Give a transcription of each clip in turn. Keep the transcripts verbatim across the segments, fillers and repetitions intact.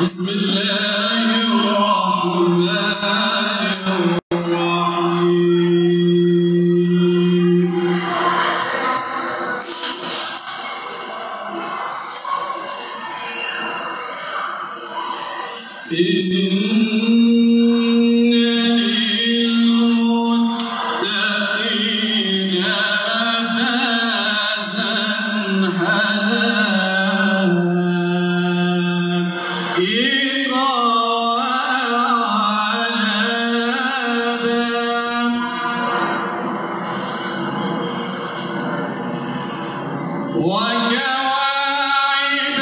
بسم الله الرحمن الرحيم. إن للمتقين مفازا وكواعب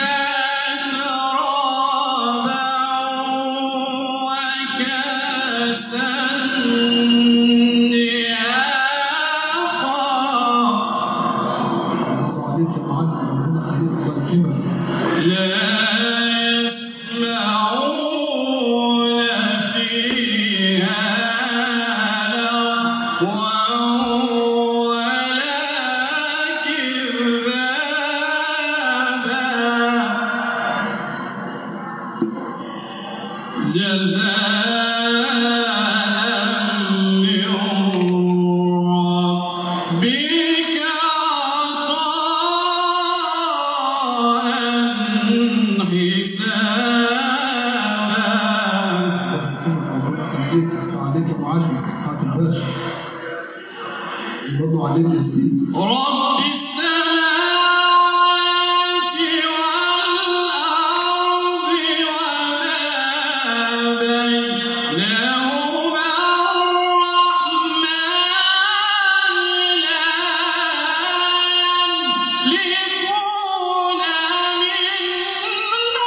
أترابا وكأسا دهاقا لا يسمعون فيها لغوا جزاء من ربك عطاء حسابا. عليك يا معلم سعادة الباشا برضه عليك يا سيدي. رب السماوات والأرض وما بينهما الرحمن لا يملكون منه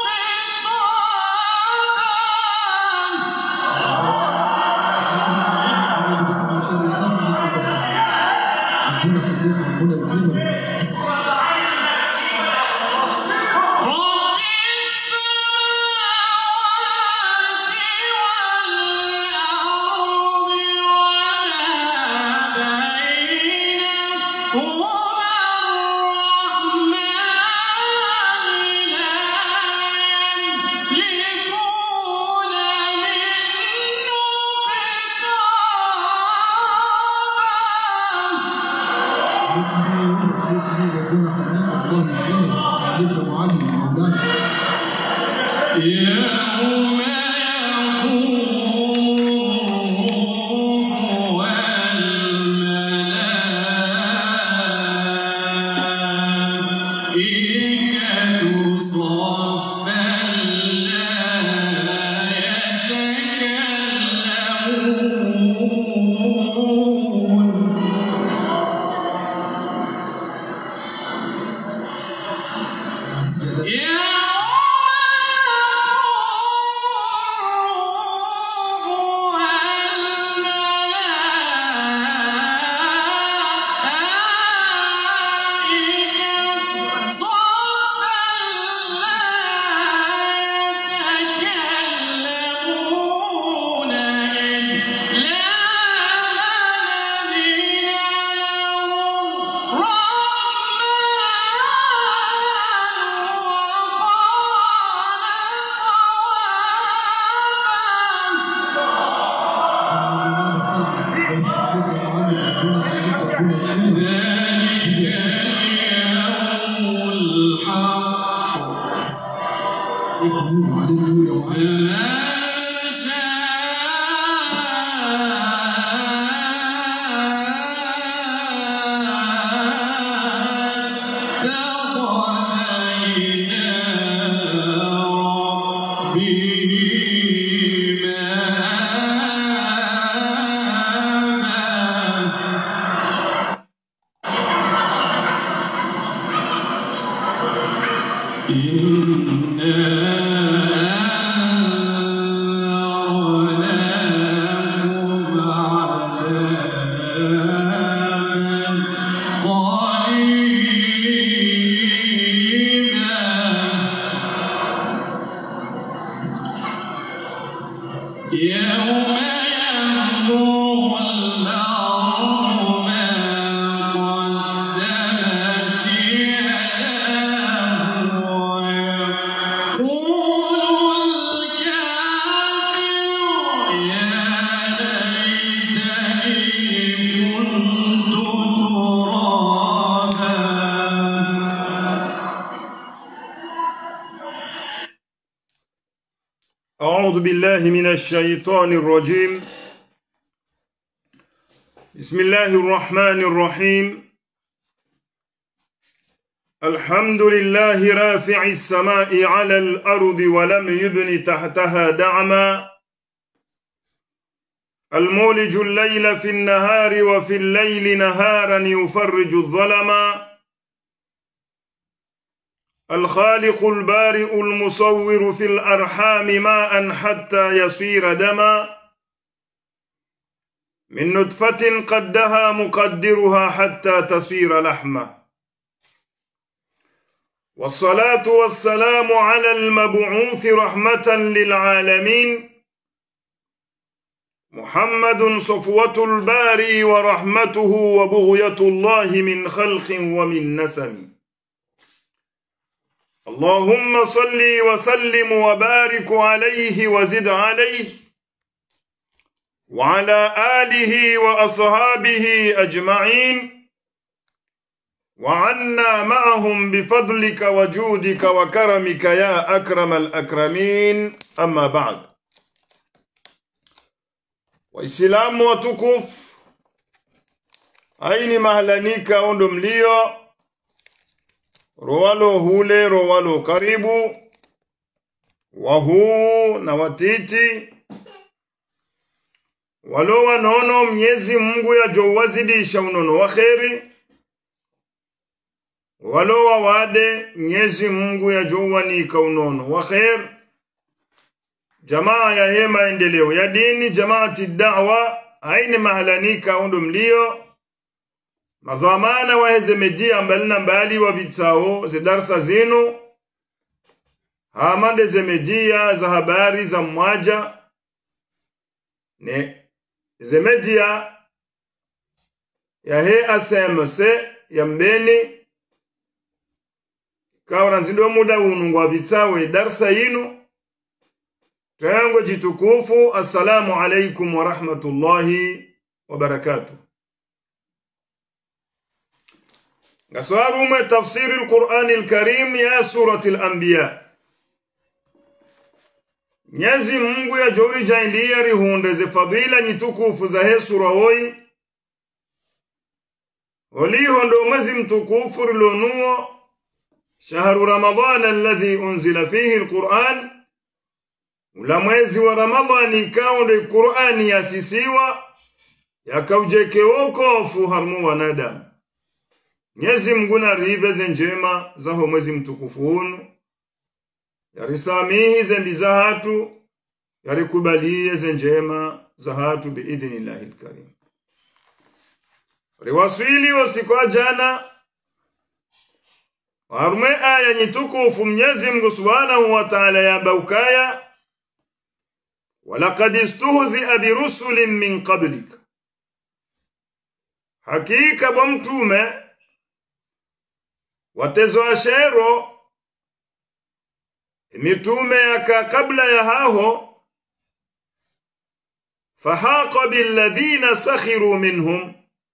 يوم يقوم والملائكة صفا لا يتكلمون قولوا أعوذ بالله من الشيطان الرجيم. بسم الله الرحمن الرحيم. الحمد لله رافع السماء على الأرض ولم يبن تحتها دعما، المولج الليل في النهار وفي الليل نهارا يفرج الظلما، الخالق البارئ المصور في الأرحام ماء حتى يصير دما، من نطفة قدها مقدرها حتى تصير لحمة، والصلاة والسلام على المبعوث رحمة للعالمين محمد صفوة الباري ورحمته وبغية الله من خلق ومن نسم. اللهم صل وسلم وبارك عليه وزد عليه وعلى آله وأصحابه أجمعين، وعنا معهم بفضلك وجودك وكرمك يا أكرم الأكرمين. أما بعد، وإسلام وتكف أين مهلنيك وندمليو Rowalo hule, rowalo karibu, wahuu na watiti, walo wanono Mwenyezi Mungu ya jowazidisha unono wa kheri, walo wawade Mwenyezi Mungu ya jowanika unono wa kheri. Jamaa ya hema endeleo ya dini, jamaati da'wa, aini mahalanika undumlio madhamana wa heze media mbalina mbali wa bitao ze darsa zinu, hamande ze media za habari za mwaja ne ze media ya he A S M C ya mbeni kawra nzindo muda unungu wa bitao darsa inu. Tuyango jitukufu, assalamu alaikum wa rahmatullahi wa barakatuh. Gaswarume tafsiri al-Qur'an al-Karim ya surati al-Anbiya. Mwenyezi Mungu ya jori jaindia rihunde ze fadhila nyitukufu za he sura hoi. Oli hondo mwezi mtukufu rilonuo shahru Ramadhan alladhi unzila fihi al-Qur'an. Ula mwezi wa Ramadhani kaunde Qur'ani yasisiwa yakaujeke wokofu harmu wanadamu. Mwenyezi Mungu na ribe njema za mwezi mtukufu hunu, yarisamihi zembi za hatu, yarikubalie njema za hatu biidhnillahil karim. Riwasili wasikwa jana warume aya nyitukufu Mwenyezi Mungu subhanahu wa ta'ala ya baukaya, walaqad istuhzi'a birusulin min qablik, hakika bomtume watezo ashero mitume yaka kabla ya haho, fahaqa billadhina sakhiru minhum,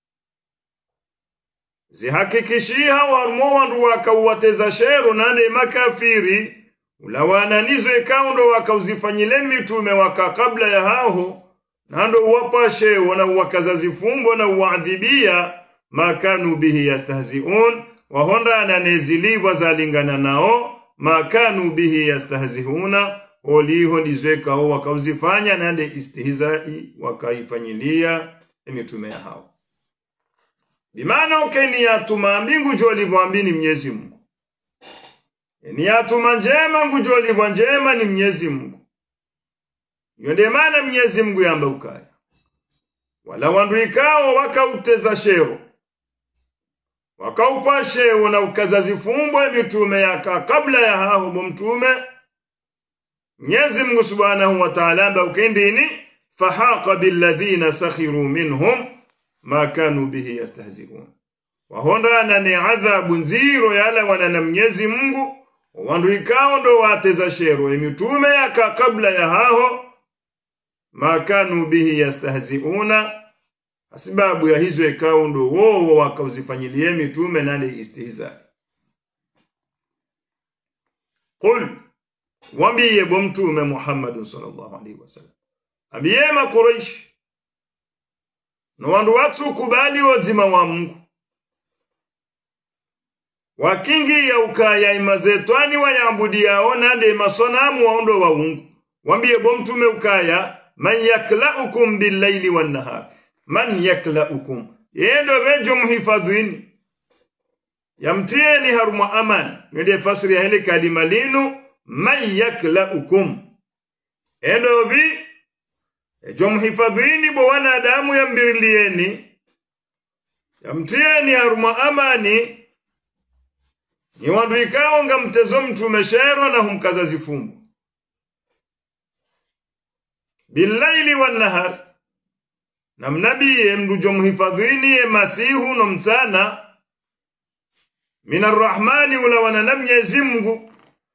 zihakikishiha warmo wandu wakawateza shero nane makafiri ulawananizo ikaundo wakauzifanyile mitume waka kabla ya haho, nando wapashe wana wakazazifumbo na uadhibia makanu bihi yastahzi'un, wahonda ananeziliwa zalingana nao makanu bihi yastahzihuna, oliho ndizweka o wakauzifanya nande istihzai wakaifanyilia emitume ya hao. Bimana ukeni yatuma mbingu joli mwambini Mwenyezi Mungu, ni yatuma njema ngujoli wa njema ni Mwenyezi Mungu. Yonde maana Mwenyezi Mungu yamba ukaya wala wanduikao wakauteza shero wakaupashe na ukazazifumbo mitume yaka kabla ya hao mtume. Mwenyezi Mungu subhanahu wa ta'ala ba ukendini fahaqa billadhina sakhiru minhum ma kanu bihi yastahzi'un, wahonda na ni adhabu nziro yala wana na Mwenyezi Mungu wanduikao ndo wateza shero mitume yaka kabla ya hao ma kanu bihi yastahzi'una, sababu ya hizo ikao ndo wao wakauzifanyilie mitume nale istihza. Qul, wambiye bo mtume Muhammad sallallahu alaihi wasallam abiye ma Quraysh no wandu watu kubali wazima wa Mungu wakingi ya ukaya imazetwani wayambudi yao nande masonamu waondo wa ungu wambiye bo mtume ukaya man yaklaukum bil layli wan nahar man yaklaukum yendo bejo muhifadhini yamtieni haruma aman yende fasiri ya hele kalima linu man yaklaukum endo bi ejo muhifadhini bo wanadamu yambirilieni yamtieni haruma amani ni wandu ikao nga mtezo mtume shero na humkaza zifumbu billaili wan nahar na mnabiye mdujo muhifadhini ye masihu no mtana minar rahmani ula wana Mwenyezi Mungu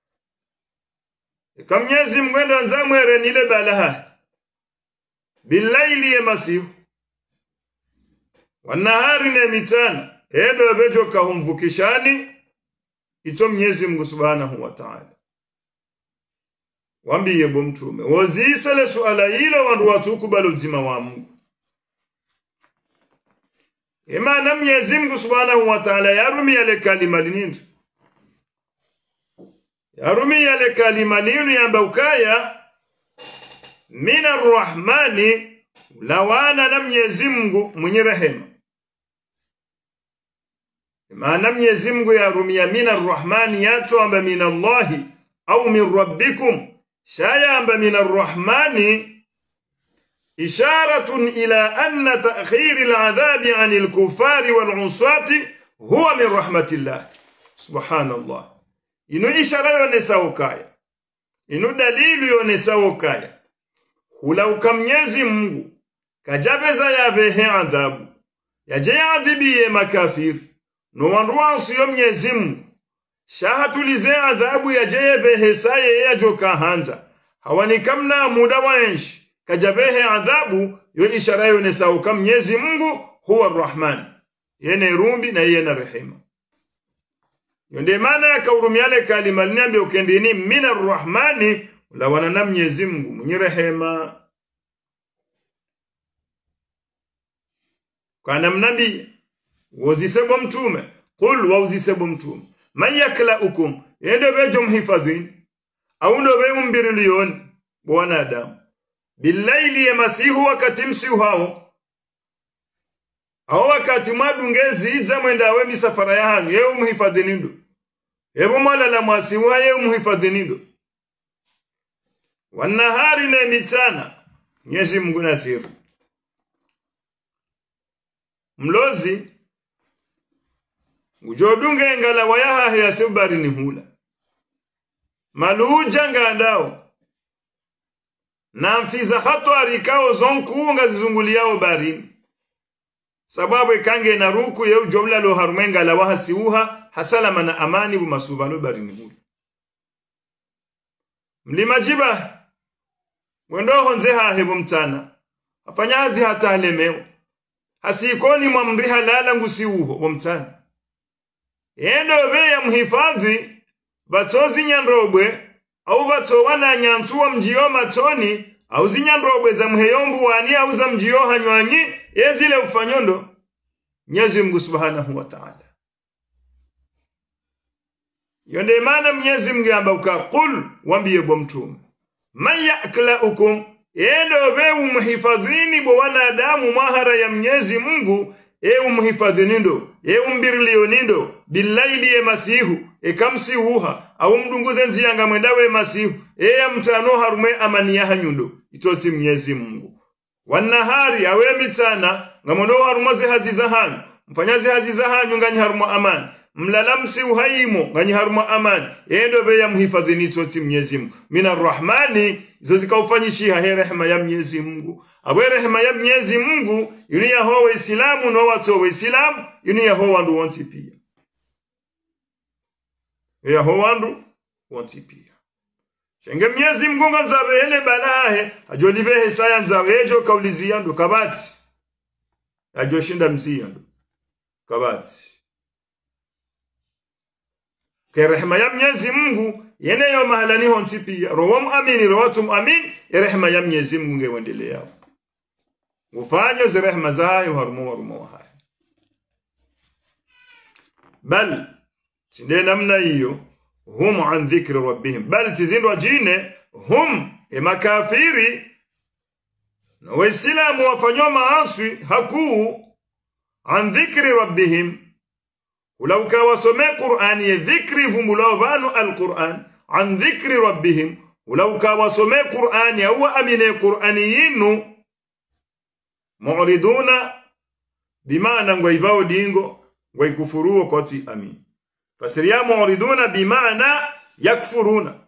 ika Mwenyezi Mungu ndo nzamwere nile balaha billaili ye masihu wan nahari ne mitana endo bejo kahumvukishani ito Mwenyezi Mungu subhanahu wa ta'ala wambiye bo mtume wazisale suala hilo wandu watu kubalo uzima wa Mungu ema na Mwenyezi Mungu subhanahu wa ta'ala yarumi yale kalima linindi yarumi yale kalima linu yamba ukaya mina rahmani lawana na Mwenyezi Mungu mwenye rehema maana Mwenyezi Mungu yarumia mina arrahmani yato amba min Allahi au min rabbikum shaya amba min arrahmani isharatun ila anna ta'khir al'adhabi 'an al-kuffari wal-'usati huwa min rahmatillah subhanallah ino ishara yonesa ukaya ino dalilu yonesa ukaya hula ukamnyezi Mungu kajabeza yabehe adhabu yaje adhibiye makafiri no wandu wansu yo Mwenyezi Mungu shahatulize adhabu ya jebe hesaye ya joka hanza hawani kamna muda waenshi kajabehe adhabu yo ishara yo nesauka Mwenyezi Mungu huwa Ar-Rahman yene rumbi na yene rehema yonde maana yakaurumiale kalima niambe ukendini mina Ar-Rahmani la wana Mwenyezi Mungu mwenye rehema kana mnabii wazisebo mtume qul wazisebo mtume man yaklaukum yende bejo mhifadhin au ndo be umbirilion bwana adam billaili ya masihu wakati msihu hao au wakati madungezi iza mwenda we misafara yanyu yeye umhifadhinindo ebo mala la masihu yeye umhifadhinindo wanahari na mitana Mwenyezi Mungu nasiru mlozi ujodunga ngala wayaha ya sebari ni hula maluja ngandao na mfiza hatwari kao zonkuunga zizunguliao barini sababu ikange na ruku ya ujobla lo harumenga la wahasiuha hasalama na amani bumasubano barini hula mlima jiba mwendo honze hahebo mtana afanyazi hata alemeo hasikoni mwa mriha lala ngusiuho wa mtana endo be ya mhifadhi batozi nyandrobwe au bato wana nyantuwa mjio matoni au zinyandrobwe za mheyombu wani au za mjio hanywanyi yezile ufanyondo Mwenyezi Mungu subhanahu wa ta'ala yonde maana Mwenyezi Mungu amba uka qul wambiye bo mtume man yaklaukum endo be umhifadhini bo wanadamu mahara ya Mwenyezi Mungu e umhifadhinindo e umbirilionindo billaili ya masihu e kamsihuha au mdunguze nziyanga mwendawe masihu e ya mtano harume amani ya hanyundo itoti Mwenyezi Mungu wanahari awe mitana ngamondo harumaze haziza hanyu mfanyazi haziza hanyu ngani haruma amani mlalamsi uhaimo ngani haruma amani endo be ya mhifadhini itoti Mwenyezi Mungu mina rahmani izo zikaufanyishiha he rehema ya Mwenyezi Mungu awe rehema ya Mwenyezi Mungu yuni ya hoa Islamu no watu wa Islamu yuni ya hoa wandu wanti pia ya hoa wandu wanti pia shenge Mwenyezi Mungu nzabe hele balahe ajolive hesaya nzabe ejo kaulizia ndo kabati ajoshinda msia ndo kabati ke rehema ya Mwenyezi Mungu yene yo mahalani honsi pia rowam amini rowatum amin rehma ya Mwenyezi Mungu ngewendelea ufanyo zi rehma zayo harumu harumu hai bal tinde namna hiyo hum an dhikri rabbihim bal tizindwa jine hum emakafiri na waislamu wafanywa maaswi hakuu an dhikri rabbihim ولو كواسمي قرآن ذكري فمولو بانو القرآن عن ذكر ربهم ولو كواسمي قرآن هو أمين قرآنيين معرضون بمعنى غيباو دينغو غيكفروا كوتي أمين فسريا معرضون بمعنى يكفرون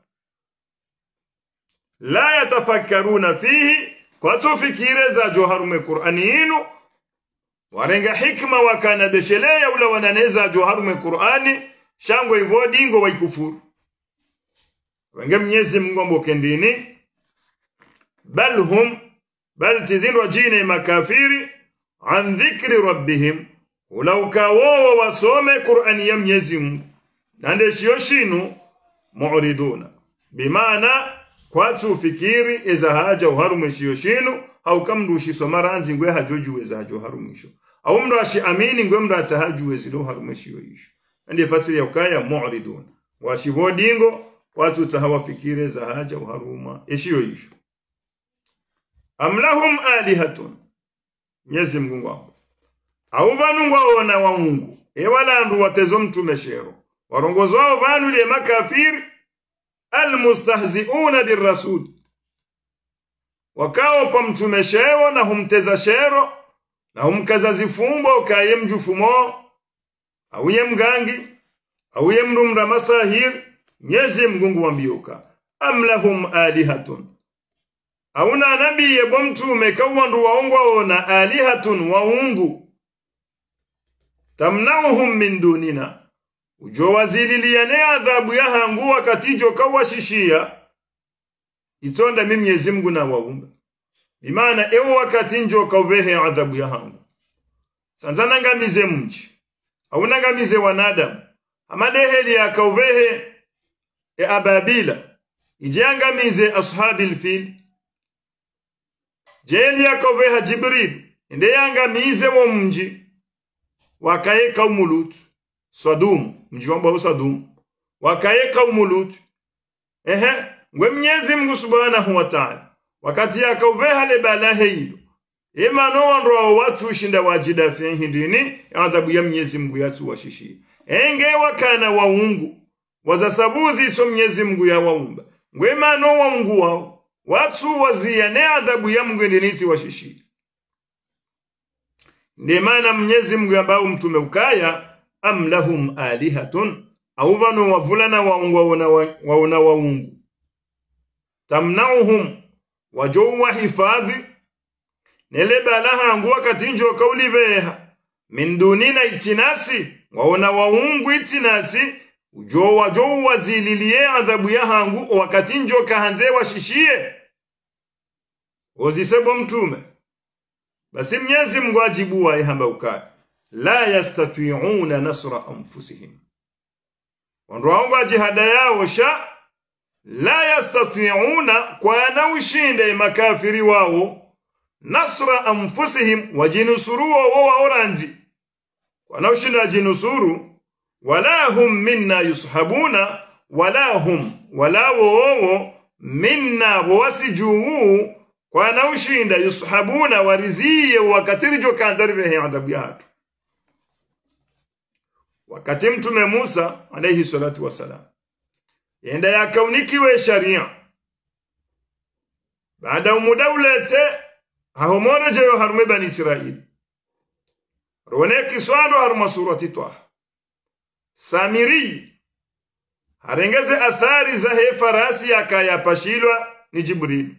لا يتفكرون فيه كوتو فكيرة za جوهر قرآنيين warenga hikma wakana beshelea ula wananeza joharume Qur'ani shango hivyo dingo waikufuru wenge Mwenyezi Mungu mbokendini bal hum bal tizindwa jine makafiri an dhikri rabbihim ulau kawo wasome Qur'ani ya Mwenyezi Mungu nande shiyoshinu mu'riduna bimaana kwatu fikiri eza haja uharume shiyoshinu au kamrushi somaranzi ngwe hajojuwe za hajo harumisho au mndo ashi amini ngwe mndo atahajuwe zilo harumisho yisho ndiye fasiri ya ukaya mu'ridun washibodingo watu tahawa fikire za haja uharuma ishiyo yisho amlahum alihatun Mwenyezi Mungu wao au banu ngwao na wa Mungu e wala ndu watezo mtume shero warongozwao banu le makafiri almustahzi'una birrasul wakao pa mtume shero na humteza shero na humkaza zifumbo ukaye mjufumo auye mgangi auye mrumra masahir Mwenyezi Mungu wambiuka amlahum alihatun auna nabii yebo mtume kawandu waongwa na alihatun waungu tamnauhum min dunina ujo wazililiane adhabu ya hangu wakatijo kawashishia itonda mimi Mwenyezi Mungu na waumba bimaana ewo wakati njo kaubehe adhabu ya hangu sanzana ngamize mji au ngamize wanadamu amadeheli ya kaubehe e ababila ijangamize ashabil fil jeli ya kaubeha Jibril inde yangamize wo mji wakaye kaumulut Sodom mji wa Sodom wakaye kaumulut ehe ngwe Mwenyezi Mungu Subhanahu wa Ta'ala wakati yakaubeha le balahe hilo ima no wanro watu shinda wajida fi hindini adhabu ya Mwenyezi Mungu yatu washishi enge wakana waungu wazasabuzi to Mwenyezi Mungu ya waumba ngwe ma no waungu wao watu waziane adhabu ya Mungu ndiniti washishi ndi maana Mwenyezi Mungu ambao mtume ukaya amlahum alihatun au bano wavulana waungu waona waungu tamnauhum wajowa hifadhi neleba laha angu wakati njo kauli beha min dunina itinasi waona waungu itinasi ujo wajowa zililie adhabu ya hangu wakati njo kahanze washishie ozisebo mtume basi Mwenyezi Mungu ajibu wa ihamba ukaya la yastati'una nasra anfusihim wandu wangu ajihada yao sha la yastati'una kwa na ushinde makafiri wao nasra anfusihim wajinusuru wao waoranzi kwa na ushinde wajinusuru wala hum minna yushabuna wala hum wala wao minna wasijuu kwa na ushinde yushabuna wariziye wakatirijo kanzarive adabu yatu wakati mtume Musa alayhi salatu wasalam yenda yakaunikiwe sharia baada umudawlete hahomona jayo harume bani Israeli rone kiswado haruma surati Taha Samiri harengeze athari za he farasi yakayapashilwa ni Jibril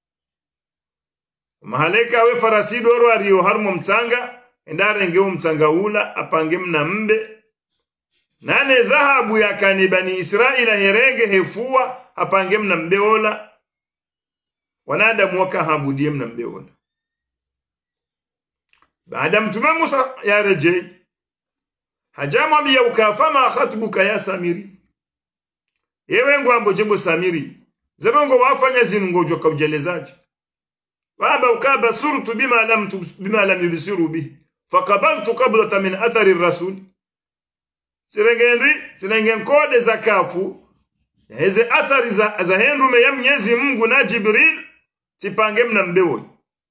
mahaleka we farasi doro ariyo harumo mtanga endarengeo mtanga ula apange mna mbe nane dhahabu ya kanibani Israila herenge hefua apange mna mbeola wanadamu wakahabudie mna mbeola baada mtume Musa ya rejei hajama biya ukafama khatbuka ya Samiri ewe ngwambo jebo samiri zerongo wafanya zinungo joka ujelezaji baba ukaba surtu bima lam bima lam yubsiru bihi faqabaltu qablata min athari ar-rasul sirengendi sirengen kode zakafu heze athari za, za henrume ya Mwenyezi Mungu na Jibril tipange mna mbewo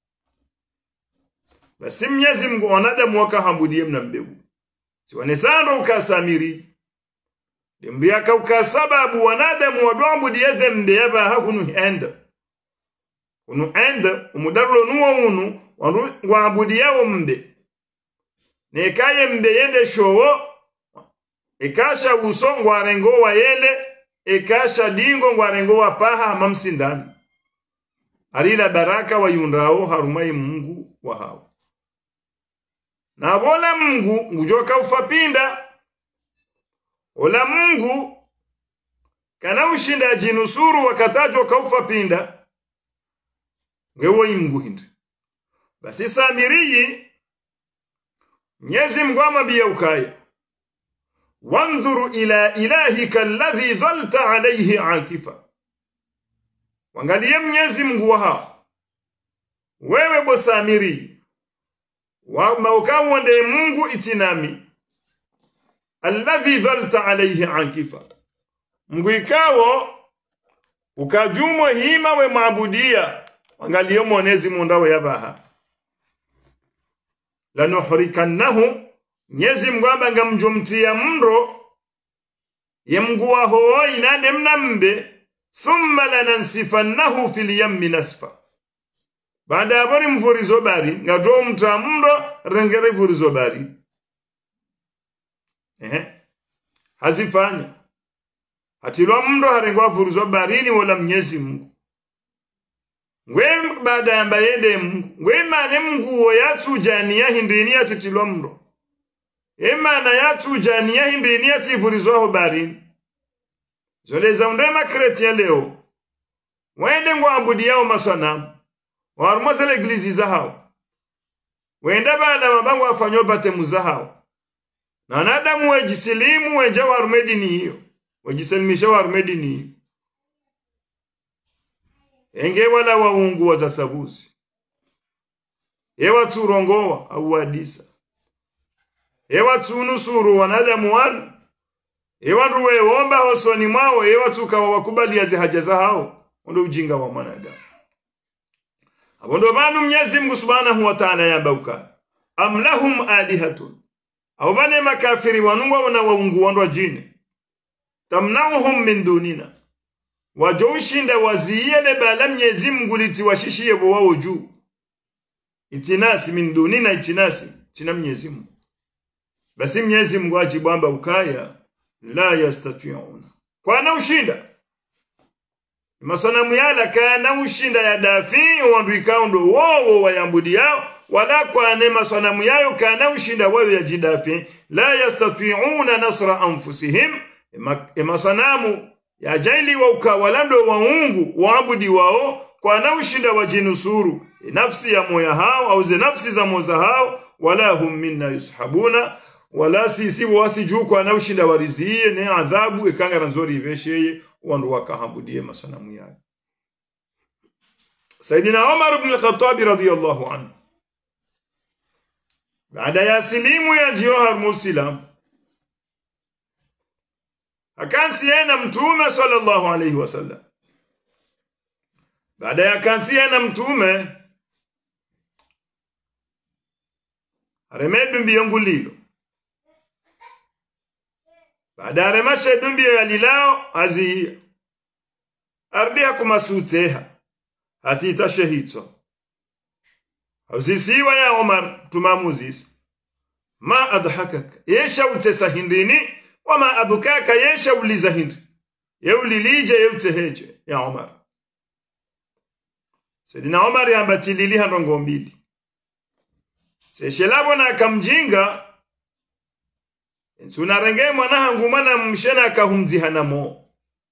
basi Mwenyezi Mungu wanadamu wakahambudie mna mbewo siwanesando ukasamiri Limbiaka ukasababu wanadamu wadwambudie zembe ba hakunu enda unu enda umudarulo nuwa unu wabudie mbe nekaye mbe yende showo ikasha uso ngwarengo wa yele ikasha dingo ngwarengo wa paha mamsindani alila baraka wa yundrao harumai Mungu wa hao na bola Mungu ngujoka ufapinda ola Mungu kana ushinda jinusuru wakatajwa kaufapinda ngewo Mungu hindi basi samiriyi Mwenyezi Mungu amwambia ukaya wanzuru ila ilahika alladhi dhalta alayhi akifa wangalie Mwenyezi Mungu waha wewe bosamiri wa maukawonde Mungu itinami alladhi dhalta alayhi akifa Mungu ikawo ukajumo hima we maabudia wangalie Mwenyezi Mungu ndawe yabaha lanuhrikannahu Mwenyezi Mungu abanga mjumtia mro ye Mungu waho inane mnambe thumma lanansifannahu fil yammi nasfa baada abori mvurizo bari ngado mta mro rengere vurizo bari ehe hazifanya hatilwa mro harengwa vurizo barini wala Mwenyezi Mungu ngwe baada ya mbayende Mungu ngwe mane Mungu yatu jania hindini yatitilwa mro Emana yatu jania hindini yativurizo aho barini zoleza undema kretien leo wende ngwambudi yao masanamu warmoze l'eglise za hao wenda bala mabangu afanyo batemu za hao na nadamu wejisilimu wenja warumedini hiyo wejiselimisha warumedini hiyo enge wala waungu wazasabuzi ewa turongowa au wadisa ewa tunusuru wanadamu wanu ewa ruwe womba hosoni mwao ewa tukawa wakubali ya zihaja za hao ondo ujinga wa mwanadamu abondo banu Mwenyezi Mungu Subhanahu wa Ta'ala yabauka am lahum alihatun au bane makafiri wanungwa wana waungu wandwa jini tamnauhum min dunina wajoshinda waziyele bala Mwenyezi Mungu litiwashishiye wao juu itinasi min dunina itinasi china Mwenyezi Mungu basi Mwenyezi Mungu ajibamba ukaya la yastati'una kwa na ushinda masanamu yala kana ushinda ya dafi wandu ikaundo wowo wayambudi yao wala kwa ne masanamu yayo kana ushinda wao ya jidafi la yastati'una nasra anfusihim masanamu ya jaili wa ukawalando wa ungu waabudi wao kwa na ushinda wajinusuru nafsi ya moya hao au ze nafsi za moza hao wala hum minna yushabuna wala sisi wasiju kwa na ushinda warizie ne adhabu ikanga nzori ivesheye wandu wakahambudie masanamu yao Sayyidina Umar ibn al-Khattab radiyallahu anhu baada ya silimu ya jihar muslim akansi yana mtume sallallahu alayhi wasallam baada ya kansi yana mtume aremedu mbiyongulilo baada aremashe dumbiyo ya lilao aziya ardia kumasuteha hatita shehito hauzisiwa ya Umar tumamuzisi ma adhakaka yesha utesa hindini wama abukaka yesha uliza hindi yeulilije yeuteheje ya Umar Sayyidina Umar yambatilili handongo mbili seshelabo na akamjinga Sunarenge mwana hangu mana mshena kahumzihana mo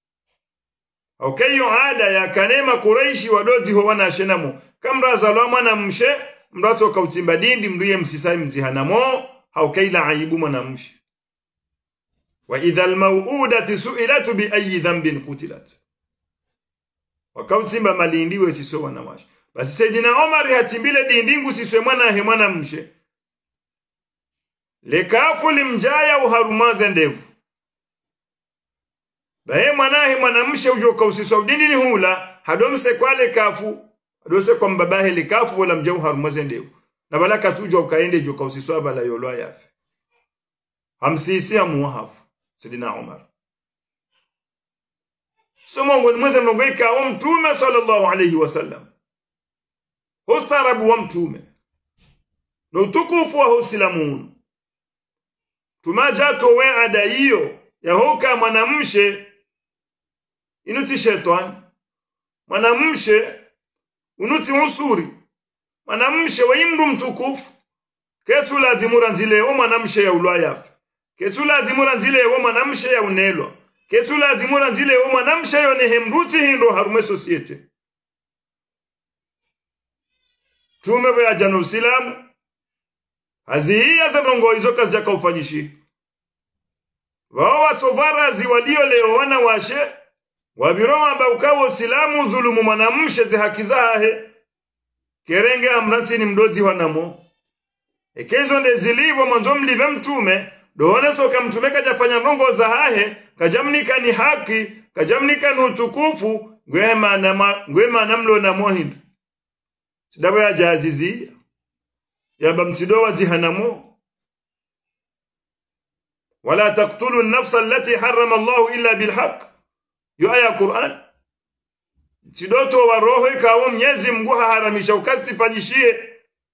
Okay ada ya kanema Quraishi wadozi ho wana shenamo kamra zalwa mwana mshe mrato kautimba dindi mriye msisai mzihana mo haukaila aibu mwana mshe wa idha almauudati su'ilat bi ayi dhanbin qutilat wakautimba malindiwe siso wanawasha basi Saidina Omar hatimbile dindingu siswe mwana he mwana mshe lekafu limjaya uharumaze ndevu bae mwana he mwana mshe ujoka usiswa dindini hula hadomse kwa lekafu hadose kwa mbabahe lekafu wala mjau harumaze ndevu na balaka tujo ukaende joka usiswa bala yolwa yafe hamsisi ya muwahafu Saidina Omar so Mungu ni mweze mnogoika wa mtume sallallahu alayhi wasallam hostarabu wa mtume na utukufu wa husilamun tumajato we ada hiyo ya hoka mwanamshe inuti shetani mwanamshe unuti usuri mwanamshe wa imru mtukufu kesula dhimura nzile wa mwanamshe ya ulwayafi kesula dhimura nzile wa mwanamshe ya unelwa kesula dhimura nzile wa mwanamshe ya nehemruti hindo harume societe tume baya jano usilamu haziia za rongo hizo kazi jaka ufanyishi wao watovara ziwalio leo wana washe wabiro amba ukawo usilamu dhulumu mwanamshe zi haki zahe kerenge amranti ni mdozi wanamo ekezo ndezilivo mwanzo mlive mtume doone soka mtume kajafanya rongo za hahe kajamnika ni haki kajamnika ni utukufu ngwema na ngwema namlo na mohindu sidawe ya jazizi ya bamtidowa zihanamo wala taqtulu an-nafsa allati harrama Allah illa bilhaq yu aya Qur'an tidoto wa roho ikawo Mwenyezi Mungu haramisha ukasifanyishie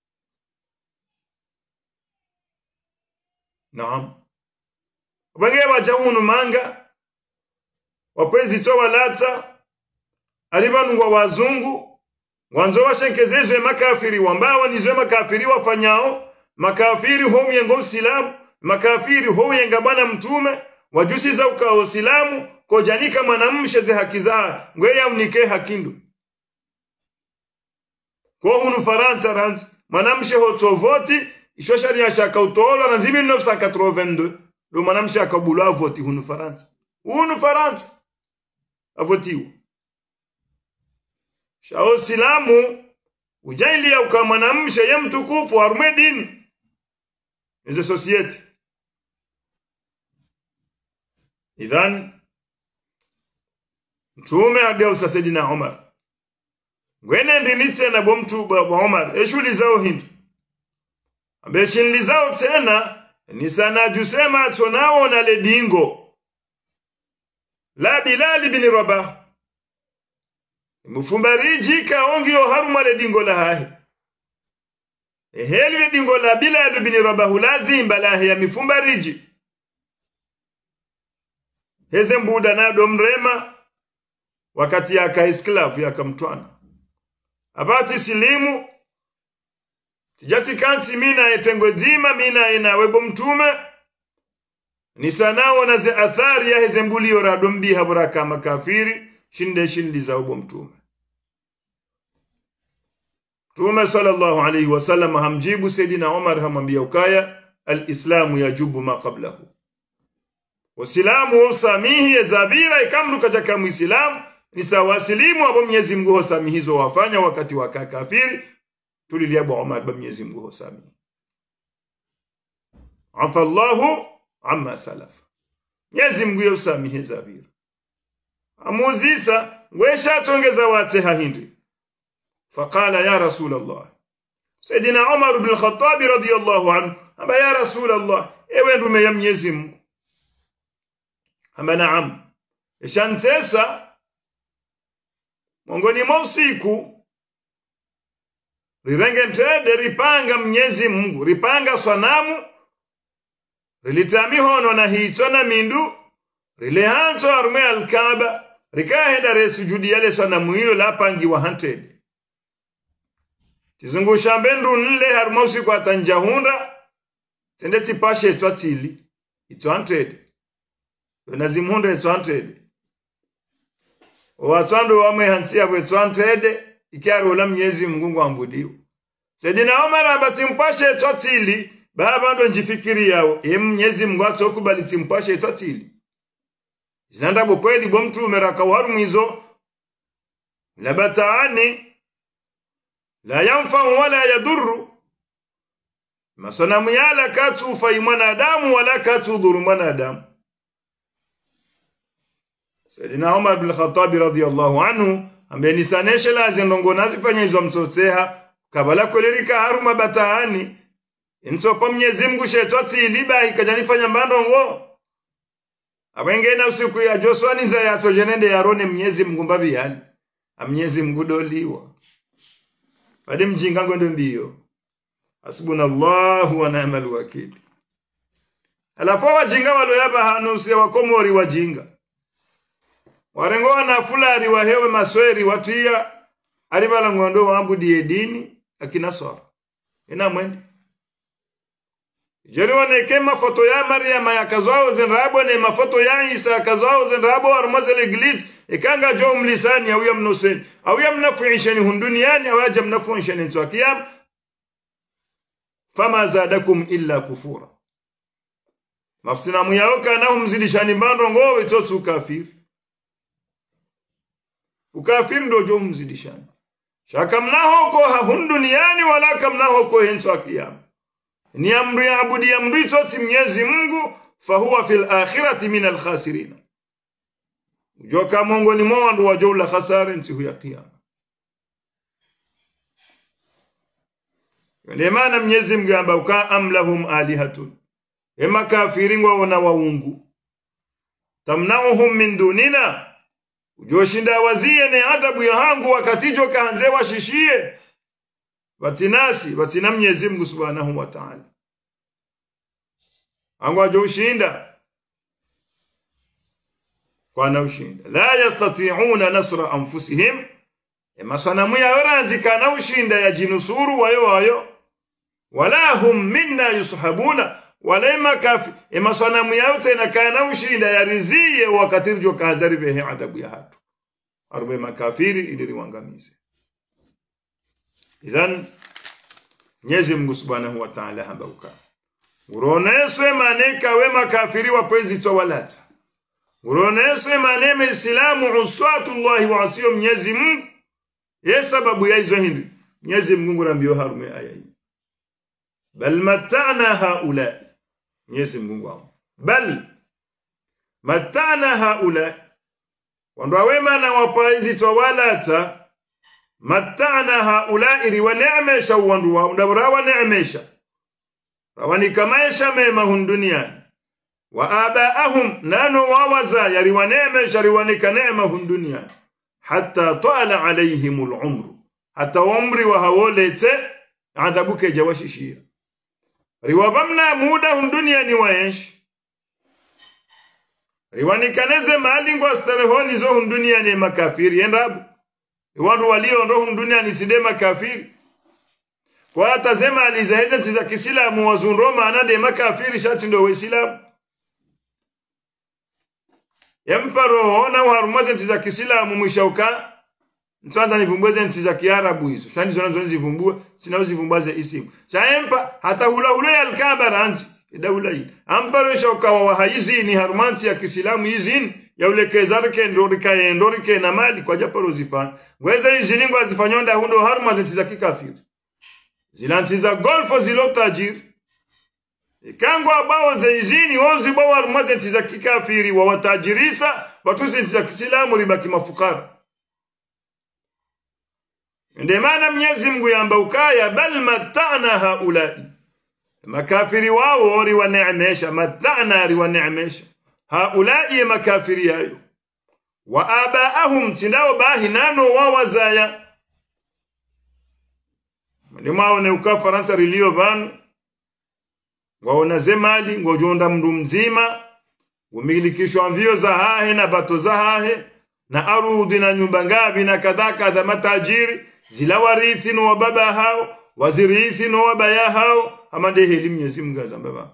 naam wengine wajahunu manga wapezi towa lata alibanungwa wazungu wanzo washenkezezwe makafiri wambao nizwe makafiri wafanyao makafiri homye ngo Uislamu makafiri homye ngabana mtume wajusi za ukao Uislamu kojanika mwanamshe ze haki za ngweya unike hakindu ko hunu Faransa ranzi mwanamshe hotovoti isho sharia shaka utolo na mille neuf cent quatre-vingt-deux do mwanamshe akabula voti hunu Faransa hunu Faransa avotiwa shao silamu ujaili ya ukamwanamshe ya mtukufu harume dini ize society idhan mtume adia Saidina Omar ngwene ndinitse na bomtu ba Omar eshuli zao hindu ambe shinli zao tena ni sana jusema tonao na ledingo la Bilal bin Rabah mufumbariji kaongi yo haruma ledingo la hahi eheli ledingo la Bilal bin Rabah lazimba la ya mifumbariji heze mbuda na domrema wakati ya kaisklavu ya kamtwana abati silimu tijati kanti mina etengwe zima mina ina webo mtume ni sanao na ze athari ya heze mbuli yora dombi haburaka makafiri shinde shindi za ubo mtume Mtume sallallahu alayhi wasallam hamjibu Saidina Omar hamwambia ukaya al-islamu yajubu ma qablahu Usilamu usamihi zabira ikamru katika muislamu ni sawa silimu abo Mwenyezi Mungu hosamihizo wafanya wakati wa kafiri tulilia Abu Umar ba Mwenyezi Mungu hosamihi afa Allahu amma salaf Mwenyezi Mungu yosamihi zabira amuzisa ngwesha tongeza wate hahindi faqala ya rasul Allah Saidina Umar ibn al-Khattab radiyallahu anhu aba ya rasul Allah ewe ndume ya Mwenyezi Mungu amba naam ishantesa mongoni mwa usiku rirenge ntede ripanga Mwenyezi Mungu ripanga swanamu rilitami hono na hito na mindu rilehanzo arume al-Kaaba rikahenda resujudi yale swanamu hilo la pangi wa hunted tizungusha mbendu nle haruma usiku atanjahunda tende tipashe etwa tili it's hunted Wenazimunda it's hunted Watwando wame hansia it's hunted ikiaro la Mwenyezi Mungu ambudiwa Saidina Omar abasimpashe etwa tili baba ndo njifikiri yao e Mwenyezi Mungu atokubali timpashe tatili zinanda bokweli bo mtu meraka waru hizo la bataani la yanfa wala yadurru masanamu yala katu fa mwanadamu wala katu dhuru mwanadamu. Sayyidina Umar bin Khattab radhiyallahu anhu ambaye nisaneshe lazima ndongo nazifanya hizo mtotseha kabala kolerika haruma bataani insopa Mwenyezi Mungu shetoti liba ikajanifanya mbandongo abenge na usiku ya Joshua za ya tojenende yarone Mwenyezi Mungu mbabi yani Mwenyezi Mungu doliwa badi mjinga ngondo mbio hasbunallahu wa ni'mal wakeel. Alafu wajinga walo yaba hanusi wakomori wajinga warengo na fulari wahewe masweri watia alibala ngondo wambudi dini akina swara ina mwende jeri waneke mafoto ya Maryam yakazwao zenrabo ne mafoto ya Isa yakazwao zenrabo armaze l'eglise ikanga jo mlisani au yamnusen au yamnafuishani hunduniani au yamnafuishani twakiyam fama zadakum illa kufura mafsina muyaoka na humzidishani mbando ngowe totu kafiri ukafiri ndo jo mzidishani shaka mnahoko hunduniani wala kamnahoko henso akiyam ni amri abudi amri toti Mwenyezi Mungu fahuwa fil akhirati min al khasirin joka Mungu ni mwandu wa jawla khasara nsihu ya kiyama. Kwa maana Mwenyezi Mungu amba uka amlahum alihatun ema kafirin wa wana waungu tamnauhum min dunina ujoshinda wazie ne adhabu ya hangu wakati joka hanze washishie batinasi batina Mwenyezi Mungu Subhanahu wa Ta'ala angwa joshinda kwa na ushinda la yastati'una nasra anfusihim ema sanamu ya oranzi kana ushinda ya jinusuru wayo wayo wala hum minna yushabuna wala ema kafi ema sanamu ya tena kana ushinda ya riziye wakati joka hanzari behe adhabu ya hatu arbe makafiri ili riwangamize. Idhan Mwenyezi Mungu Subhanahu wa Ta'ala hambauka uroneswe maneka we makafiri wapezi tawalata uroneswe maneme islamu uswatullahi wa asiyo Mwenyezi Mungu ye sababu ya hizo hindi Mwenyezi Mungu rambio harume aya hii bal mata'na haula Mwenyezi Mungu wao bal mata'na haula wando wema na wapezi tawalata matana haula iri wa neemesha wandu wa ndabra wa neemesha rawani kamaisha mema hunduniani wa abaahum nano wawaza yari wa neemesha riwani kanema hunduniani hatta tala alayhimul umru hatta umri wa hawolete adhabuke jawashishia riwabamna muda hunduniani waesh riwani kaneze malingo astarehoni zo hunduniani makafiri endabu wandu walio ndo dunia ni sidema kafiri kwa hata zema alizaheza tiza kisilamu wazunroma anade makafiri shati ndo wesilamu yemparo ona warumaze tiza kisilamu mwishauka mtuanza nivumbweze tiza kiarabu hizo shani zona zona zivumbue sina uzivumbaze isimu shaempa hata hula hula ya alkaba ranzi idawula hii amparo shauka wa wahayizi ni harumanti ya kisilamu hizi ya ule kezarke ndorika ndorike na mali kwa japaro zifanya weza injiningo azifanyonda hundo haruma zetiza kikafiri zilantiza golfo zilo tajiri ikango abao za injini onzi bawa haruma zetiza kikafiri wa watajirisa watu zetiza kisilamu ribaki mafukara ndemana Mwenyezi Mungu yamba ukaya bal mata'na haulai makafiri wao ri wa neemesha mata'na ri wa neemesha haulai makafiri hayo wa abaahum tinao bahi nano wawazaya malimaone ukafaransa rilio vanu waona zemali ngojonda mndu mzima umilikishwa mvio za hahe na bato za hahe na arudi na nyumba ngabi na kadhaka za matajiri zila warithi no wa baba hao wazirithi no wa baya hao amande heli Mwenyezi Mungu zambaba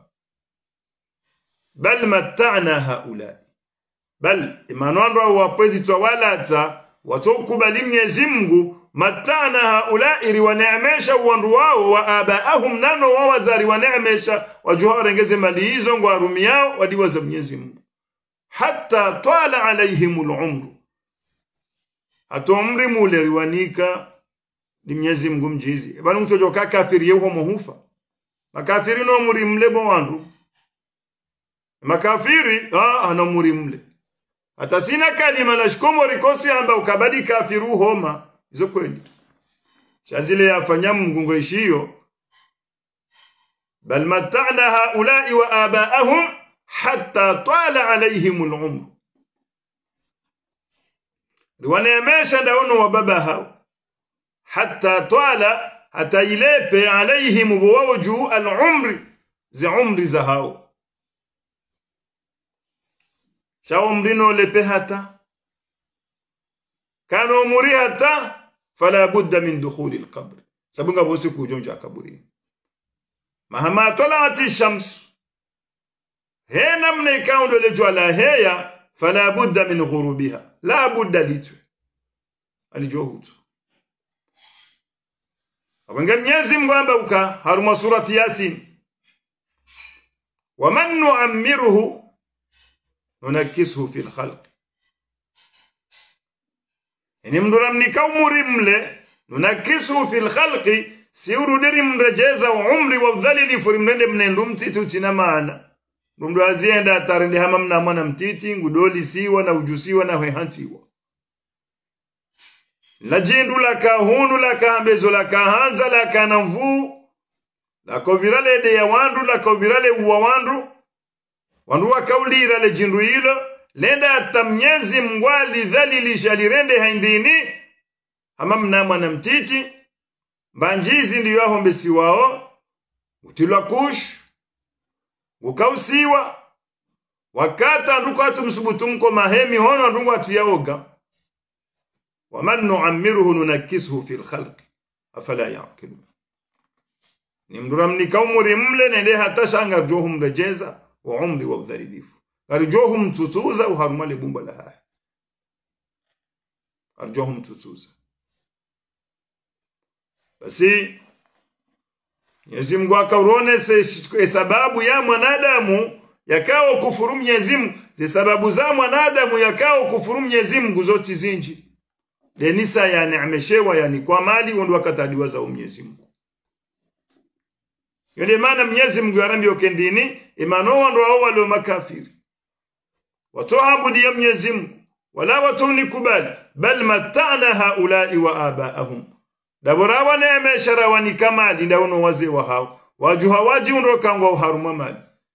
bal mata'na haula bal imanwandwa wapezi twawalata watokubali Mwenyezi Mungu matana haula iri wa neemesha wandu wao wa abaahum nano wa wazari wa neemesha wajuha warengeze mali hizo ngwa arumi yao wadiwa za Mwenyezi Mungu hatta twala alaihimul umru hato umri mule riwanika di Mwenyezi Mungu mjizi banu mtojo kafiri yeho mohufa makafiri no muri mle bo wandu makafiri ah ana muri mle hata sina kalima la shikomo rikosi amba ukabadi kafiru homa hizo kweli shazile yafanya mgungo ishiyo bal mata'na haula'i wa abaahum hatta tala alaihim al-umr riwaneemesha ndaono wa baba hao hatta tala hata ilepe alaihim buwaju al-umri zi umri za hao sha umrino lepe hata kano muri hata fala budda min dukhul al-qabr sabunga bosi kujonja kaburi mahama talati shams hena mne kaundo lejwa la heya fala budda min ghurubiha la budda litu alijohutu abanga Mwenyezi Mungu ambauka haruma surati Yasin wa man nu'ammiruhu nunakisuhu fil khalq ini mduramni kaumuri mle nunakisuhu fil khalqi siurudiri mrejeza wa umri wa udhalili furimrende mnendu mtitu china maana mndu azienda atarende hama mna mwana mtiti ngudoli siwa na ujusiwa na hehantiwa la jindu la kahunu la kahambezo la kahanza la kanamvu la kovirale de ya wandu la kovirale uwa wandu wandu wa kaulira le jindu hilo lenda atamnyezi mngwali dhalili shalirende haindini hama mna mwana mtiti mbanjizi ndiyo ahombesi wao utilwa kush ukausiwa wakata nduko atu msubutu mko mahemi hono ndungu atu yaoga waman nu'ammiruhu nunakisuhu fil khalq afala ya'qilun ni mduramni kaumuri mle nende hata shanga johum rejeza wa umri wa udhalilifu arjohum tutuza uharumale bumba la haya arjohum tutuza basi Mwenyezi Mungu akaurone se sababu ya mwanadamu yakao kufuru Mwenyezi Mungu ze sababu za mwanadamu yakao kufuru Mwenyezi Mungu zote zinji denisa ya neemeshewa yani kwa mali wondu wakatadiwa za Mwenyezi Mungu yone maana Mwenyezi Mungu yarambi okendini imano wando hao wale makafiri watohabudi ya Mwenyezi Mungu wala watuni kubali bal mata'na haula'i wa abaahum dabora wane shara ni kamali ndaono waze wa hao wajuha waji unro kangwa haruma mali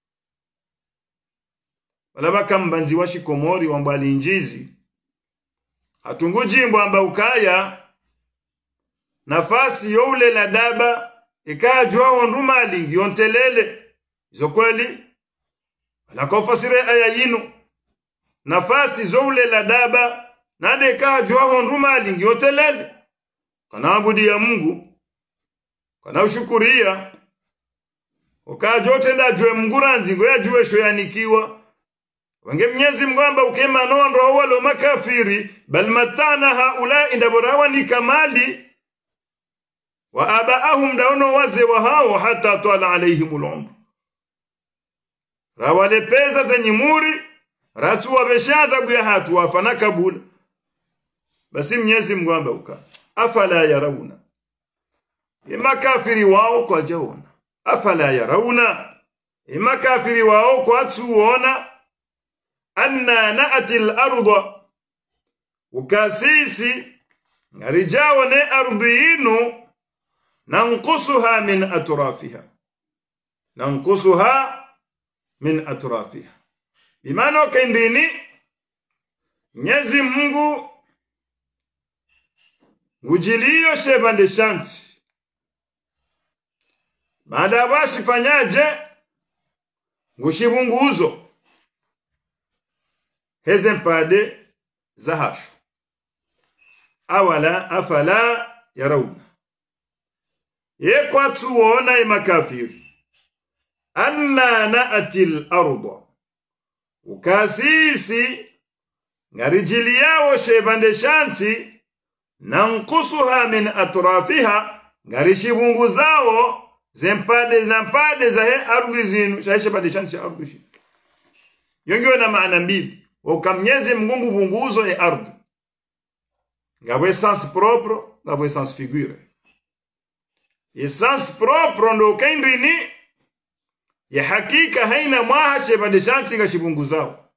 wala bakambanzi washi komori wambali injizi hatunguji mbamba ukaya nafasi youle la daba ikajwa onduma lingi yontelele izo kweli wala kofasire aya yinu nafasi zoule la daba nade ikajwa onduma lingi yontelele kana abudi ya Mungu kana ushukuria ukajote ndajwe mnguranzi ngo yajwe sho yanikiwa wange Mwenyezi Mungu amba ukema nondo walo makafiri bal matana haula indaborawa ni kamali wa abaahum dauno waze wa hao hata twala alaihimul umr rawale pesa zenye muri ratu wabeshadha buya hatu wafana kabula basi Mwenyezi Mungu amba uka afala yarawuna imakafiri wao kwa jaona afala yarawuna imakafiri wao kwa tuona anna na'ati al-ardha ukasisi ngarijawane ardhinu nanqusuha min atrafiha nanqusuha min atrafiha bimano kendini Mwenyezi Mungu ngujilio shebande shanti baada bashi fanyaje ngushibunguzo hezempade zahashu awala afala yarawna yekwa tuona imakafiri anna na'ati al-ardha ukasisi ngarijili yao shebande shanti nanqusuha min atrafiha ngari shibungu zao zempade na mpade za he ardhi zinu shaisha badishanisha ardhi shi yongiwe na maana mbili wakamnyezi mgungu bunguzo ya ardhi ngabwe sens propre ngabwe sens figure essence propre ndo kaindrini ya hakika haina mwaha shebadishansi nga shibungu zao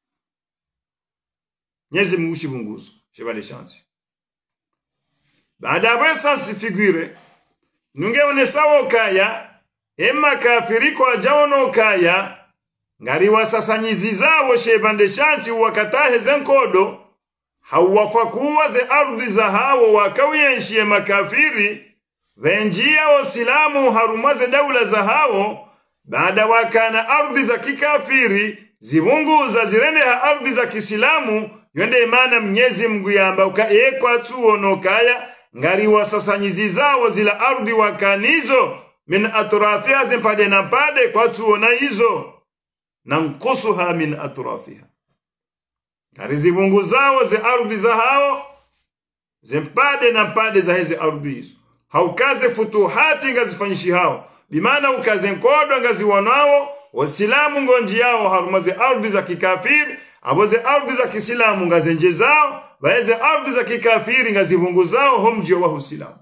nyezi mungu shibunguzo shebadishansi baada ya essence figure nungeone sawo kaya ema kafiri kwa jawono kaya ngari wasasanyizi zao shebandeshansi wakatahe zenkodo hawafakuwa ze ardhi za hao wakawienshie makafiri venjia wasilamu harumaze daula za hao baada wakana ardhi za kikafiri zibunguza zirende ha ardhi za kisilamu yonde imana mnyezi mguyamba ukaekwa tuono kaya ngari wasasanyizi zao zila ardhi wakanizo min atrafiha zimpade na pade kwa tuona hizo nanqusuha min atrafiha ngari zibungu zao ze ardhi za hao zimpade na pade za hizi ardhi hizo haukaze futuhati ngazifanyishi hao bimana ukaze nkodo ngazi wanao wasilamu ngonji yao harumaze ardhi za kikafiri aboze ardhi za kisilamu ngazenje zao baeze ardhi za kikafiri ngazivungu zao homjio wa usilamu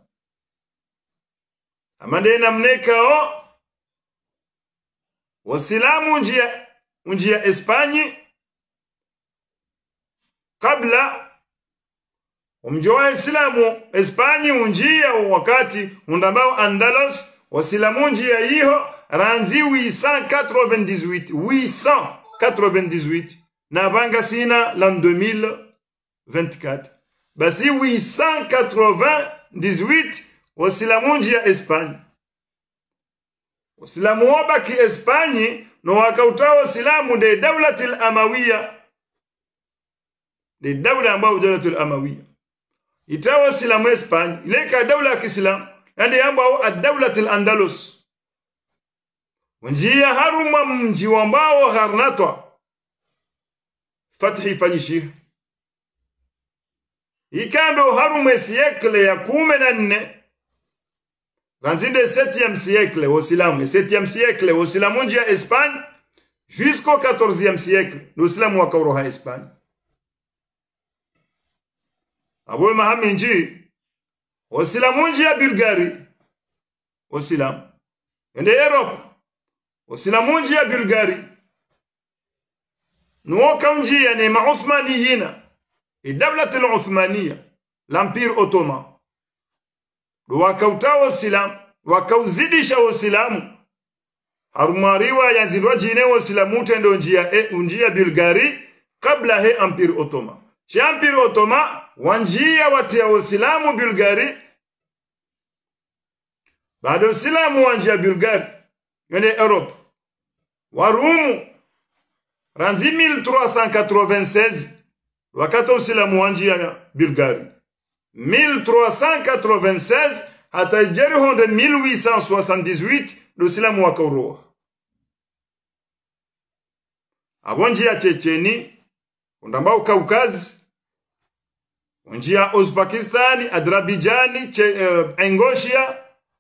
amandena mnekao wasilamu njia njia Espanyi kabla umjio wa Islamu Espanyi unjia wakati undambao Andalus wasilamu njia hiyo ranzi huit cent quatre-vingt-dix-huit huit cent quatre-vingt-dix-huit na banga sina l'an deux mille vingt-quatre basi huit cent quatre-vingt-dix-huit wasilamu njia Espanyi wasilamu wabaki Espanyi no wakauta wasilamu de dawlatil amawiya de dawla ambao dawlatul amawiya itawa wasilamu Espanyi ileka dawla ya Kiislamu yande ambao ad-dawlatul andalus njia haruma mji ambao gharnatwa fathi fanyishi ikando haruma siècle ya kumi na nne ranzide septième siècle wasilamu septième siècle wasilamu njia Espagne jusqu'au quatorzième siècle wasilamu wakauroha Espagne abo mahami nji wasilamu njia Bulgari wasilamu ende Europe wasilamu njia Bulgari nuoka njia ni mauthmaniyina idawlat al-uthmaniya l'empire ottoman wakauta wasilamu wakauzidisha wasilamu harumariwa yanzilwa jine wasilamu tendo njia e njia Bulgari kabla he empire ottoman shi empire ottoman wanjia watia wasilamu Bulgari baada wasilamu wanjia Bulgari yone Europe warumu ranzi mille trois cent quatre-vingt-seize wakati wasilamu wanjia Bulgari mille trois cent quatre-vingt-seize hata jeri honde mille huit cent soixante-dix-huit wasilamu wakauroa abonjia Checheni undambao Kaukazi njia Uzbekistani Azerbaijan uh, Ingoshia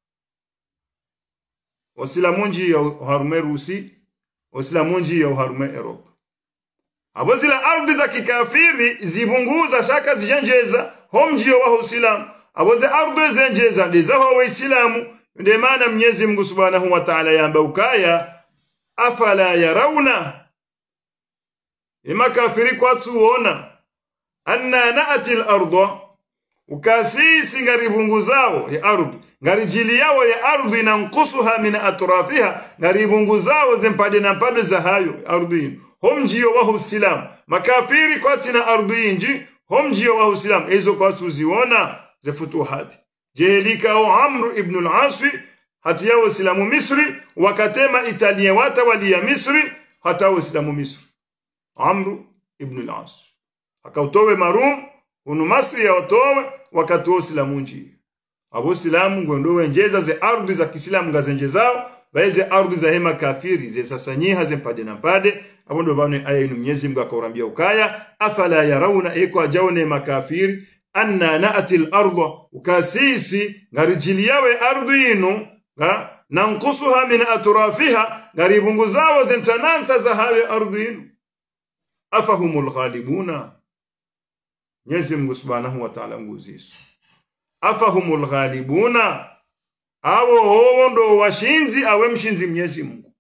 wasilamu njia harume Rusi wasilamu njia harume Europe abozila ardhi za kikafiri zibunguza shaka zijenjeza homjio wa usilamu aboze ardhi zenjeza lizaho wa islamu ndio maana Mwenyezi Mungu Subhanahu wa Ta'ala yamba ukaya afala yarawna ima kafiri kwa tuona anna na'ati al-ardha ukasisi ngaribungu zao ya ardhi ngarijili yao ya ardhi nanqusuha min atrafiha ngaribungu zao zempade na mpade za hayo ardhi homjio wa usilamu makafiri kwa tina ardhi inji homjio wa usilamu ezo kwa tuziona ze futuhati jehelika au Amr ibn al-As hatia wasilamu Misri wakatema Italia wata wali ya Misri hata wasilamu Misri Amr ibn al-As akautowe Marum unu Masri ya watowe wakati wasilamu nji abo silamu ngondowe njeza ze ardhi za kisilamu ngazenjezao baeze ardhi za hema kafiri ze sasanyiha ze mpade na mpade abo ndo bane aya inu Mwenyezi Mungu akaurambia ukaya afala yarawna eko ajawne makafiri anna na'ati al-ardha ukasisi ngarijiliyawe ardhi inu nga nankusuha min atrafiha ngaribungu zawo zentanansa za hawe ardhi inu afahumul ghalibuna. Mwenyezi Mungu Subhanahu wa Ta'ala nguzisu afahumul ghalibuna, awo howo ndo washinzi awe mshinzi Mwenyezi Mungu.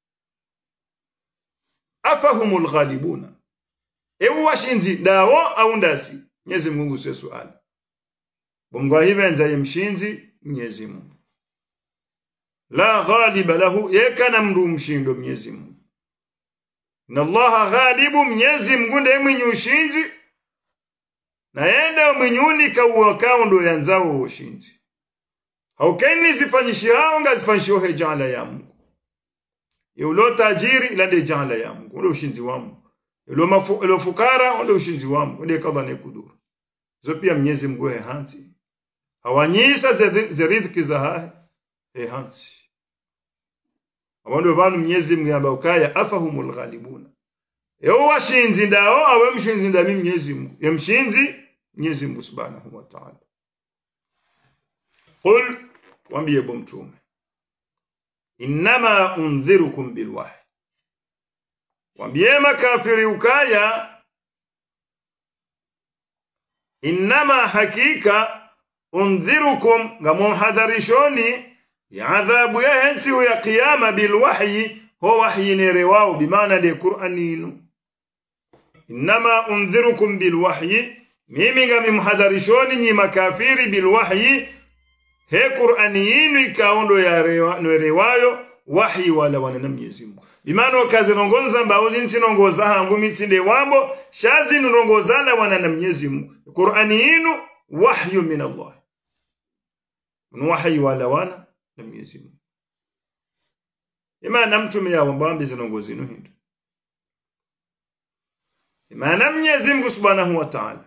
Afahumul ghalibuna, ewu washinzi dawo au ndasi Mwenyezi Mungu sio swali. Bomgwa hivenza ye mshinzi Mwenyezi Mungu. La ghaliba lahu, yekana mru mshindo Mwenyezi Mungu. Inna Allaha ghalibu, Mwenyezi Mungu ndiye mwenye ushinzi na yenda mwenyuni kawakao ndo yanzao ushinzi. Haukeni zifanyishi hao nga zifanyishi ohe jala ya Mungu. Yulo tajiri ilande jala ya Mungu, ule ushinzi wa Mungu. Yulo, mafu, yulo fukara ule ushinzi wa Mungu, ule kadha ne kuduru. Zo pia Mwenyezi Mungu he hanzi. Hawanyisa zeridhiki za hae he hanzi. Awando banu Mwenyezi Mungu yamba ukaya afahumul ghalibuna. Ewa washinzi ndao awe mshinzi ndami Mwenyezi Mungu. Ya mshinzi Mwenyezi Mungu Subhanahu wa Ta'ala. Qul, wambie bomtume, innama undhirukum bilwahi. Wambie makafiri ukaya, innama hakika undhirukum ngamuhadharishoni ya adhabu ya hensi ya qiyama bilwahyi, ho wahyi nerewao bimana de Qur'aninu. Innama undhirukum bilwahyi, mimi ngamuhadharishoni nyi makafiri bilwahyi, he Qur'aninu ikaondo ya rewayo wahyi wala wana na Mwenyezi Mungu. Bimano kazi nongonza mbaozi nchi nongoza hangu mitsinde wambo shazi nongoza la wana na Mwenyezi Mungu. Qur'aninu wahyu min Allah. Wahyi wala wana na Mwenyezi Mungu. Imana mtume ya wambambi zinongozi inu hindu. Imana Mwenyezi Mungu Subhanahu wa Ta'ala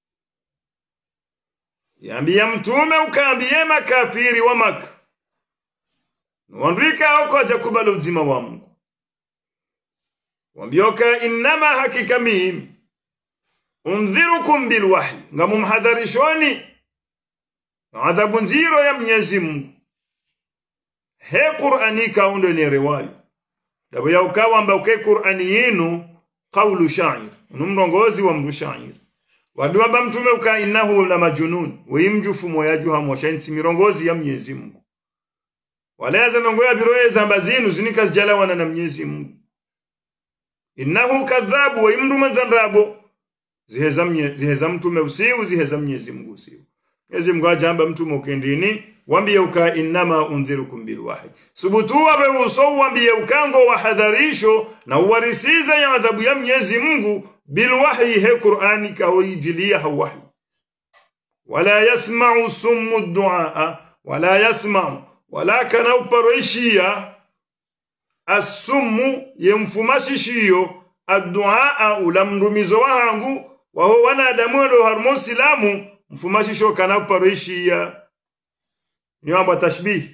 yambia mtume ukaambie makafiri wa Maka nwandrika oko ajakubala uzima wa Mungu. Wambioka innama hakika mihim undhirukum bilwahi, ngamumhadharishoni adhabu nziro ya Mwenyezi Mungu. He Qur'ani kaundo ni rewayo dabo ya ukawa amba uke Qur'ani yinu qawlu sha'ir, unumrongozi wa mru sha'ir. Waduwa ba mtume uka innahu la majunun, uimjufu moyajuha moshainti mirongozi ya Mwenyezi Mungu. Walaza nongoya biroye zambazinu zinika zijala wana na Mwenyezi Mungu. Innahu kadhabu wa imru manzanrabo, ziheza mtume usiu, ziheza Mwenyezi Mungu usiu. Mwenyezi Mungu ajamba mtume ukendini, wambie uka innama undhirukum bilwahi. Subutu wabe uso wambie ukango wa hadharisho na uwarisiza ya adhabu ya Mwenyezi Mungu bilwahi, he Qur'ani kawijilia hawahi. Wala yasma'u summu du'a, wala yasma'u wala kana uparoishia as-summu yemfumashishiyo ad-du'a ulamrumizo wahangu waho wanadamu ndo harmo silamu mfumashisho kana uparoishia. Ni wamba tashbih,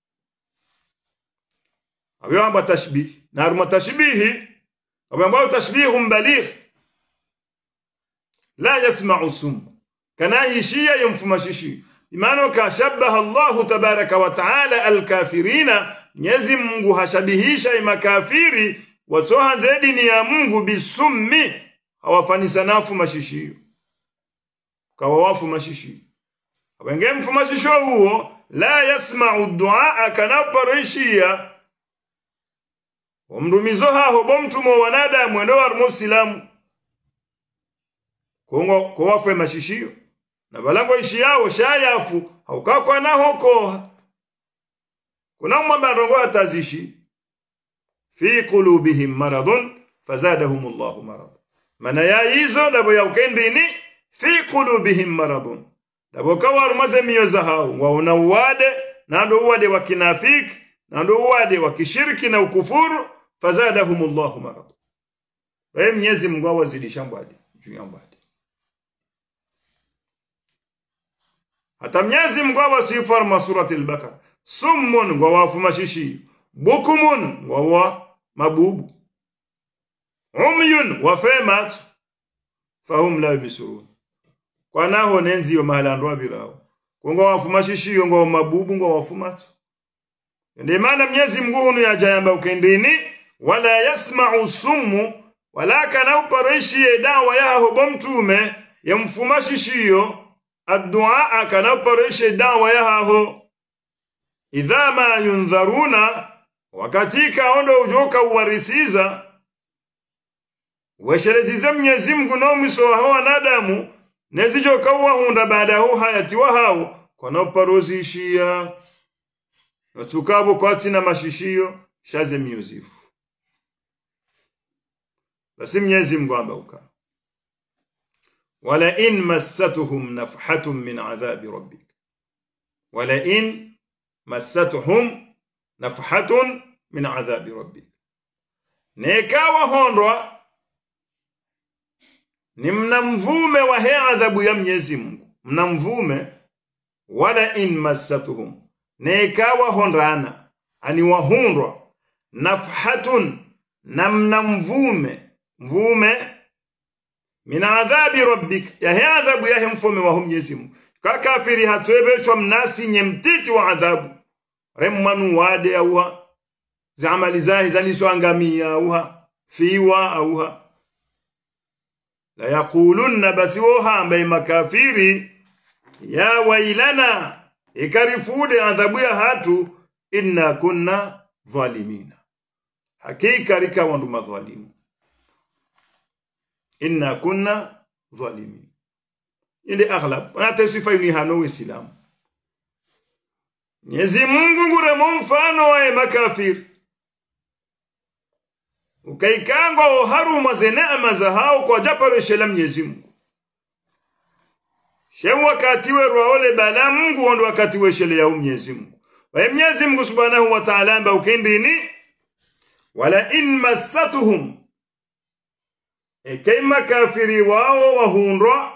awe wamba tashbih na harmo tashbihi awe wamba tashbihun baligh. La yasma'u summu kana yishia yemfumashishiyo. Imano kashabaha Allahu tabaraka wa ta'ala al-kafirina, Mwenyezi Mungu hashabihisha makafiri watoha zedi ni ya Mungu bisummi, hawafanisa nafu mashishio kawawafu mashishio. Wenge mfumashisho huo la yasma'u du'a kana parishia omrumizo haho bomtumo wanada mwendo wa muslimu kongo kowafu mashishio na balango ishi yao shayafu haukakwa na hoko. Kuna mwamba rongo atazishi fi qulubihim maradun fazadahumullahu marad. Mana ya hizo dabo ya ukendini fi qulubihim maradun, dabo kawaru mazemiyo za hao waona uwade na ndo uwade wa kinafiki na ndo uwade wa kishiriki na ukufuru. Fazadahumullahu marad. Wewe Mwenyezi Mungu awazidisha mbadi juu ya mbadi. Hata Mwenyezi Mungu awasifu ma surati al-Baqara, summun wa wafumashishi, bukumun wa wa mabubu, umyun wa famat fahum la yubsirun. kwa naho nenzi yo mahala ndo abirao ngo wafuma shishiyo ngo mabubu ngo wafumatso ndi maana Mwenyezi Mungu hunu yajayamba ukendini wala yasma'u summu wala kana upareshi dawa yaho bomtume yamfuma shishiyo addu'a kana upareshi dawa yaho idha ma yunzaruna wakatika ondo ujoka uwarisiza washeleziza Mwenyezi Mungu no miso hawa nadamu nezijo kawa hunda baada ho hayati wa hao kono parozishia natukabo kwati na mashishiyo shaze miuzifu basi Mwenyezi Mungu ambauka wala in massatuhum nafhatun min adhabi rabbik wala in massatuhum nafhatun min adhabi rabbik nekawa hondwa ni mnamvume wa he adhabu ya Mwenyezi Mungu mnamvume wala in massatuhum nekawa hondrana ani wahundwa nafhatun na mnamvume mvume min adhabi rabbik ya he adhabu ya mfume wa Mwenyezi Mungu kakafiri hatwebeshwa mnasi nyemtiti wa adhabu remmanu wade auha zamali zahi zaniswangamia auha fiwa auha la yaqulunna basiwoha ambaye makafiri ya wailana ikarifude adhabu ya hatu inna kunna zalimina hakika rika wandu madhalimu inna kunna zalimin inde aghlab wana sifa yuni hano wisilamu Mwenyezi Mungu ngure mfano wa makafiri ukaikangwa oharuma ze neema za hao kwa japareshe la Mwenyezi Mungu shem wakati we roole bala Mungu ndo wakati we shele ya Mwenyezi Mungu wa Mwenyezi Mungu subhanahu wa ta'ala amba ukendini wala in massatuhum ekema kafiri wao wahundwa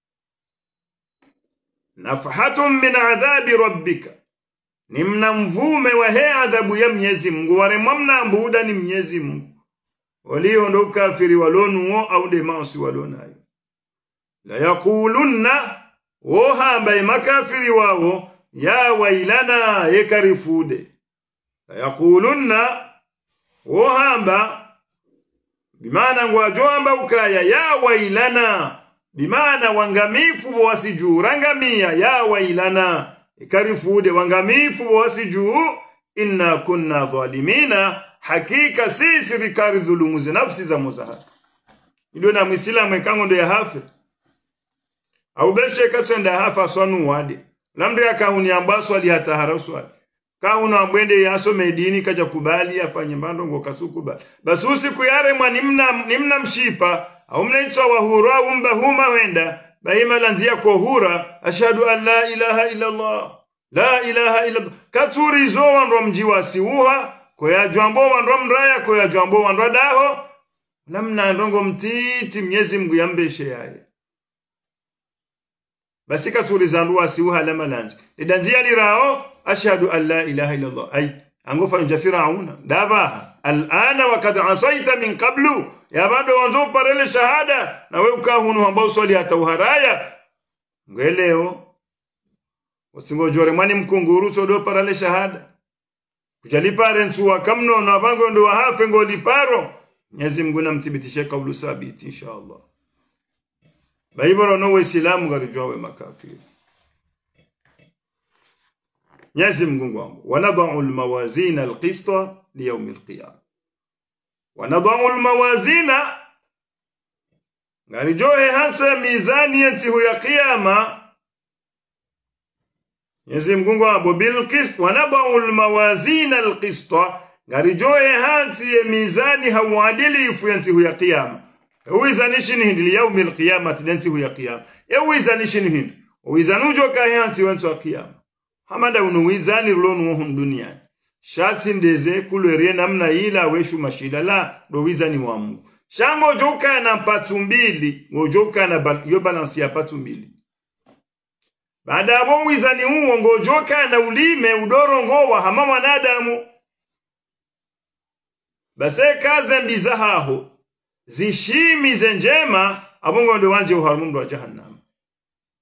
nafhatun min adhabi rabbika ni mnamvume wa he adhabu ya Mwenyezi Mungu wale mwamna mbuda ni Mwenyezi Mungu walio ndo kafiri walonuo au de maasi walonayo la yaqulunna woha makafiri wao ya wailana yekarifude la yaqulunna woha bimana ngwajoamba ukaya ya wailana bimana wangamifu wasijurangamia ya wailana ikarifude wangamifu wasiju inna kunna zalimina hakika sisi rikari dhulumu za nafsi za muzahaka ndio na muislamu ekango ndo ya hafe au beshe katsenda hafa swanu wade lamri akauni ambaso ali hatahara swali kauna ambwende yaso medini kaja kubali afanye mbando ngo kasukuba basi usiku yare mwa nimna nimna mshipa au mnaitwa wahura umba huma wenda baima lanzia kohura ashhadu an la ilaha illa Allah la ilaha illa katuri zo wandro mjiwa siuha kwa ya jambo wandro mraya kwa ya jambo wandro daho namna ndongo mtiti Mwenyezi Mungu yambeshe yaye basi katuri zanduwa siuha lama lanzi idanzia lirao ashhadu an la ilaha illa Allah ay angofa nja firauna dava alana wakad asaita min qablu ya bado wanzo parele shahada na wewe ukahunu ambao swali hata uharaya ngeleo usingojore mwani mkunguru sodo parele shahada kujalipare nsuwa kamno na bango ndo wahafe ngoliparo Mwenyezi Mungu namthibitishe kaulu sabiti inshallah baibaro no waislamu garijwawe makafiri Mwenyezi Mungu wangu wanadha'u almawazina alqista liyawm alqiyam wanadha'u almawazina garijwawe hansa mizani yansihu ya qiyama Mwenyezi Mungu wangu bilqist wanadha'u almawazina alqista garijwawe hansi mizani hawadilifu yansihu ya qiyama uwizanishini hindi liyawm alqiyamah yansihu ya qiyama uwizanishini hindi uwizanujo ka hansi wansu ya qiyama hamada unuwizani rulonu hum dunia shatsi ndeze kulwerie namna ila weshu mashida la do wizani wa Mungu shango joka na patu mbili ngojoka na bal, yo balance ya patu mbili baada ya wizani huo ngojoka na ulime udoro ngowa hama wanadamu base kaze mbizahaho zishimi zenjema abongo ndo wanje uharumu wa jahannam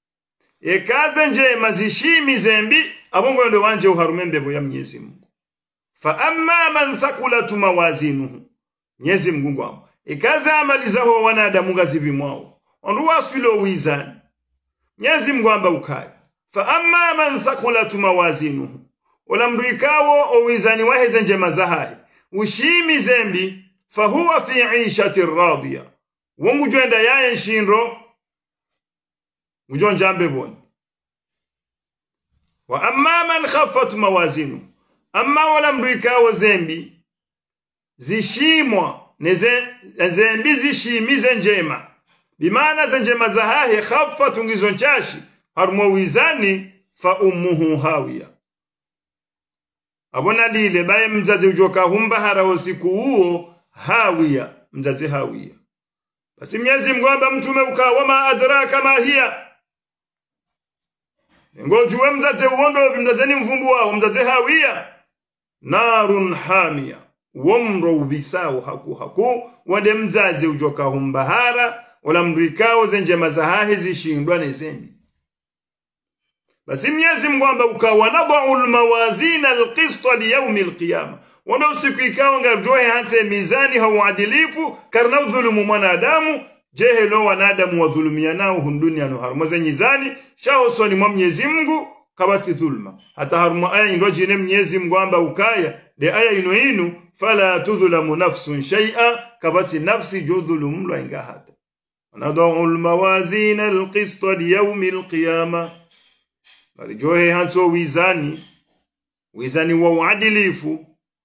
ekaza njema zishimi zembi abongo ndo wanje uharume mbebo ya Mwenyezi Mungu. Fa amma man thaqulat mawazinuhu, Mwenyezi Mungu ngwamo ekaza amali zaho wanadamu ngazibimwao ondu wasulo wizani Mwenyezi Mungu amba ukaya. Fa amma man thaqulat mawazinuhu, wala mrikawo owizani waheze njema zahahi ushimi zembi fahuwa fi ishati radiya, wongu jwenda yaye nshinro ujonja mbeboni. Wa amma man khaffat mawazinu, amma wala mrikawo zembi zishimwa neze zembi zishimize njema bimana za njema zahahi khaffat ngizo nchashi harumo wizani fa ummuhu hawiya, abona lile baye mzazi ujoka humba hara usiku huo hawiya, mzazi hawiya. Basi Mwenyezi Mungu amba mtume ukawa ma adraka ma hiya, ngojuwe mzazi uondo mzazeni mvumbu wao mzazi hawiya narun hamia, womro ubisao haku haku wade mzazi ujoka humba hara wala mrikao zenje mazahahi zishindwa nezembi. Basi Mwenyezi Mungu amba ukawa nadau almawazin alqista liyawmi alqiyama, wana usiku ikawa ngarjohe hanse mizani hawadilifu karna udhulumu mwanadamu jehe lo wanadamu wadhulumianao hundunia no harumaze nyizani shao soni mwa Mwenyezi Mungu kabasi dhulma. Hata haruma aya ndo jine Mwenyezi Mungu amba ukaya de aya ino inu fala tudhlamu nafsun shay'a, kabasi nafsi judhulumu lo inga hata. Nadau almawazin alqista liyawmi alqiyama, johe hanso wizani wizani wa uadilifu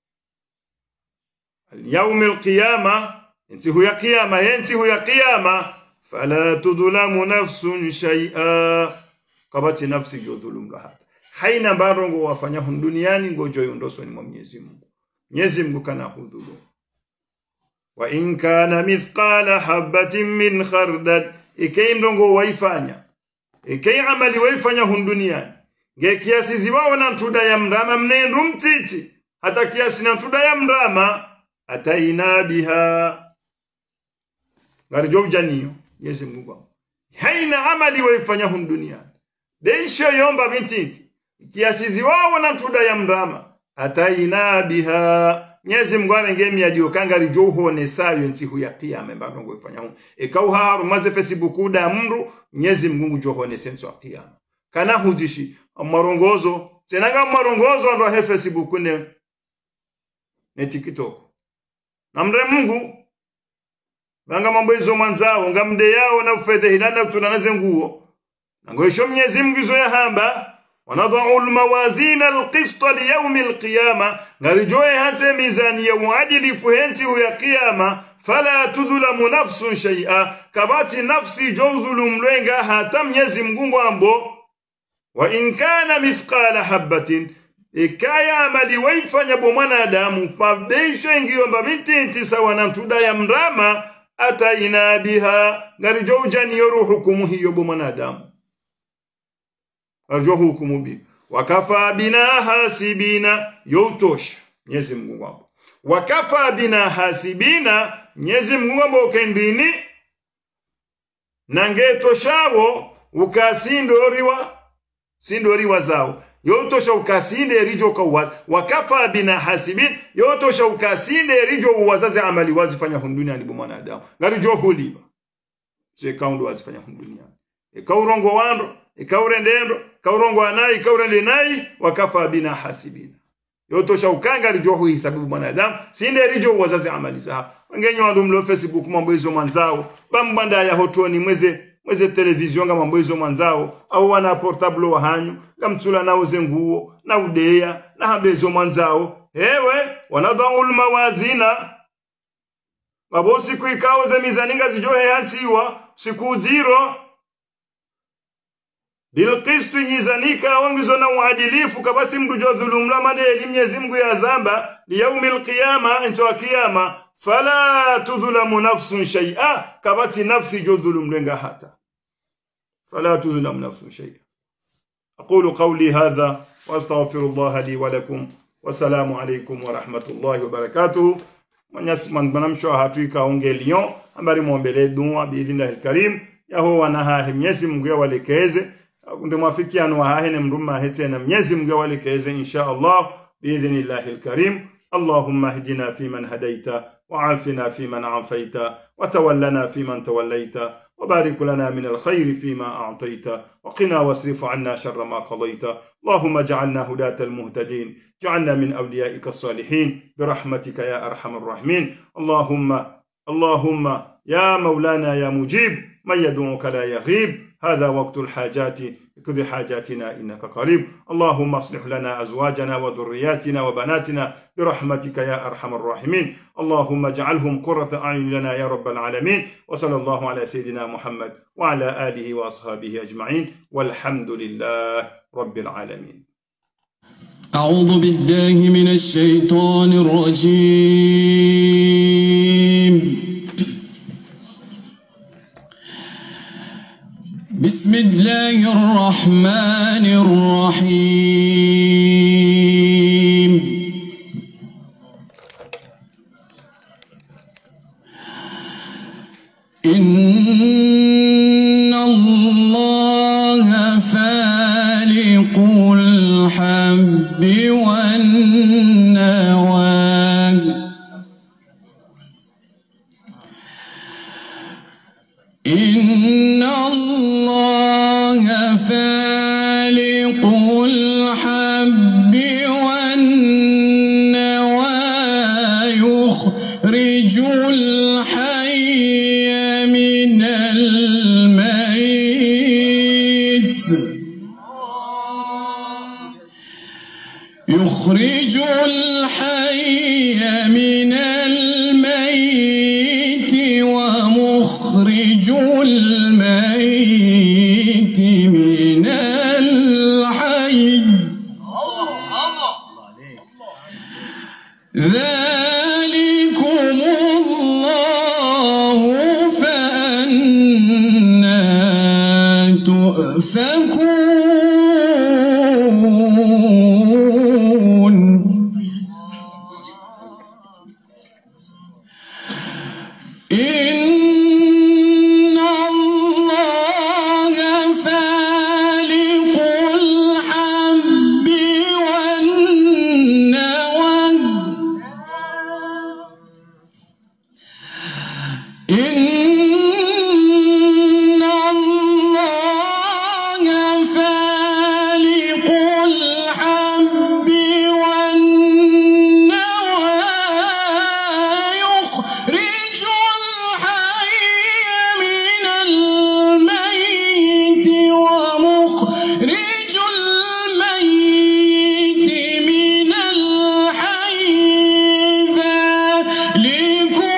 اليوم القيامة انتهوا يا قيامة انتهوا يا قيامة فلا تظلم نفس شيئا, kabati nafsi jodhulumu lahat haina barongo wafanya duniani ngojo yondoso ni Mwenyezi Mungu. Mwenyezi Mungu kana hudhulumu. Wa in kana mithqala habatin min khardal, ikaindongo waifanya ikei amali waifanya duniani nge kiasi ziwao na ntuda ya mrama mnendu mtiti hata kiasi na ntuda ya mrama ataina biha garjo janiyo Mwenyezi Mungu haina amali waifanya duniani deisho yomba mtiti kiasi ziwao na ntuda ya mrama ataina biha Mwenyezi Mungu ngemi adio kangari joho ne sayo ntihu ya kiyama mbadongo ifanya hu ekau haru maze Facebook da mru Mwenyezi Mungu joho ne senso ya kiyama kana hujishi amarongozo senanga amarongozo ndo he Facebook ne ne TikTok namre Mungu banga mambo hizo manzao ngamde yao na ufete hilanda tunanaze nguo nangoisho Mwenyezi Mungu zo ya hamba wanadau almawazin alqista liyawm alqiyama, ngalijoe hate mizani ya uadilifu henti ya kiyama fala tudhlamu nafsun shay'a, kabati nafsi jawdhulum lenga hata Mwenyezi Mungu ambo. Wa in kana mithqala habatin, ikaya amali waifanya bo mwanadamu fabdeisho ngiyomba binti sawa na ntuda ya mrama ataina biha, ngalijoe jani yoru hukumu hiyo bo mwanadamu arjo hukumu bi wakafa bina hasibina yotosha Mwenyezi Mungu wako wakafa bina hasibina Mwenyezi Mungu wako kendini nangetoshawo ukasindoriwa sindoriwa zao yotosha ukasinde rijo kwa wakafa bina hasibin yotosha ukasinde rijo wazazi amali wazifanya hundunia ni bo mwanadamu ngarijo huliba se kaundo wazifanya hundunia e kaurongo wando ikaurendendo kaurongo anai kaurende nai wakafa bina hasibina yotosha ukanga rijohu hisabu mwanadamu sinde rijo wazazi amali za wengenyo ndo mlo Facebook mambo hizo manzao bambanda ya hotoni mweze mweze television nga mambo hizo manzao au wana portable wa hanyu ngamtsula na uzenguo na udeya na habezo manzao ewe wanadhaul mawazina babosi kuikaoze mizaninga zijohe hansiwa siku zero bilqistu nyizanika wangizo na uadilifu kabasi mdu jodhulum la madeli Mwenyezi Mungu ya zamba li yaumil qiyama inta qiyama fala tudhlamu nafsun shay'a, kabati nafsi jodhulum lenga hata fala tudhlamu nafsun shay'a. aqulu qawli hadha wa astaghfirullaha li wa lakum wa salamu alaykum wa rahmatullahi wa barakatuh. Mwenyezi Mungu banamsho hatuika onge lion ambari muombele dua biidhnillahil karim yaho wanaha Mwenyezi Mungu ya walekeze ndio mwafikiano wa hahene mruma hetse na Mwenyezi Mungu walikeze insha Allah biidhnillahi alkarim. Allahumma hdina fiman hadaita وعافنا فيمن عافيت وتولنا فيمن توليت وبارك لنا من الخير فيما أعطيت وقنا واصرف عنا شر ما قضيت. اللهم اجعلنا هداة المهتدين، جعلنا من أوليائك الصالحين برحمتك يا أرحم الراحمين. اللهم اللهم يا مولانا يا مجيب من يدعوك لا يغيب، هذا وقت الحاجات بكل حاجاتنا إنك قريب. اللهم اصلح لنا أزواجنا وذرياتنا وبناتنا برحمتك يا أرحم الراحمين. اللهم اجعلهم قرة أعين لنا يا رب العالمين. وصلى الله على سيدنا محمد وعلى آله وأصحابه أجمعين، والحمد لله رب العالمين. أعوذ بالله من الشيطان الرجيم. بسم الله الرحمن الرحيم. إن الله فالق الحب والنوى إن الله فالق الحب والنوى يخرج الحي من الميت يخرج الحي من الميت ومخرج الميت من الحي ذلكم الله فأنى تؤفكون. إن الله فالق الحب والنوى إن الله فالق الحب والنوى يخرج الحي من الميت ومخرج الميت من الحي ذلكم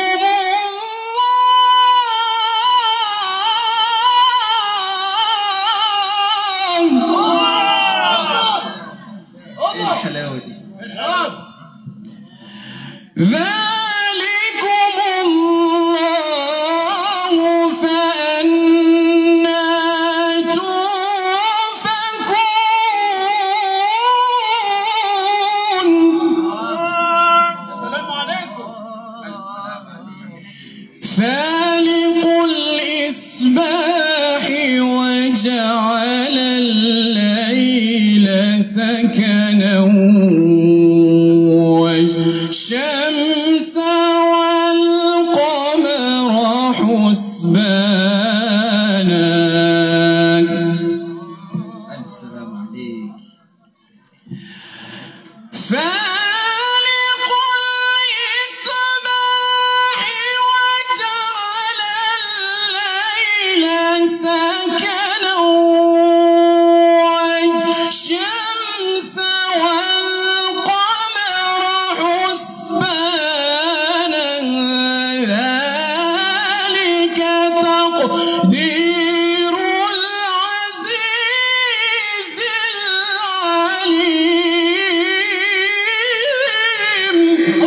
الحلاوة دي ذلكم الله فأنى تؤفكون. السلام عليكم. فالق الإصباح وجعل الليل سكنا والشمس والقمر حسبانا. السلام عليك. فالق الإصباح وجعل الليل سكنا والشمس والقمر حسبانا ذلك تقدير العزيز العليم.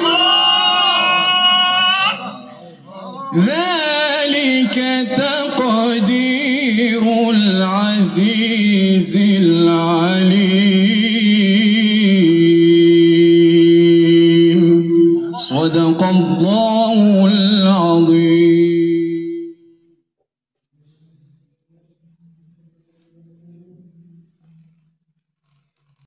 ذلك تقدير العزيز العليم. صدق الله العظيم.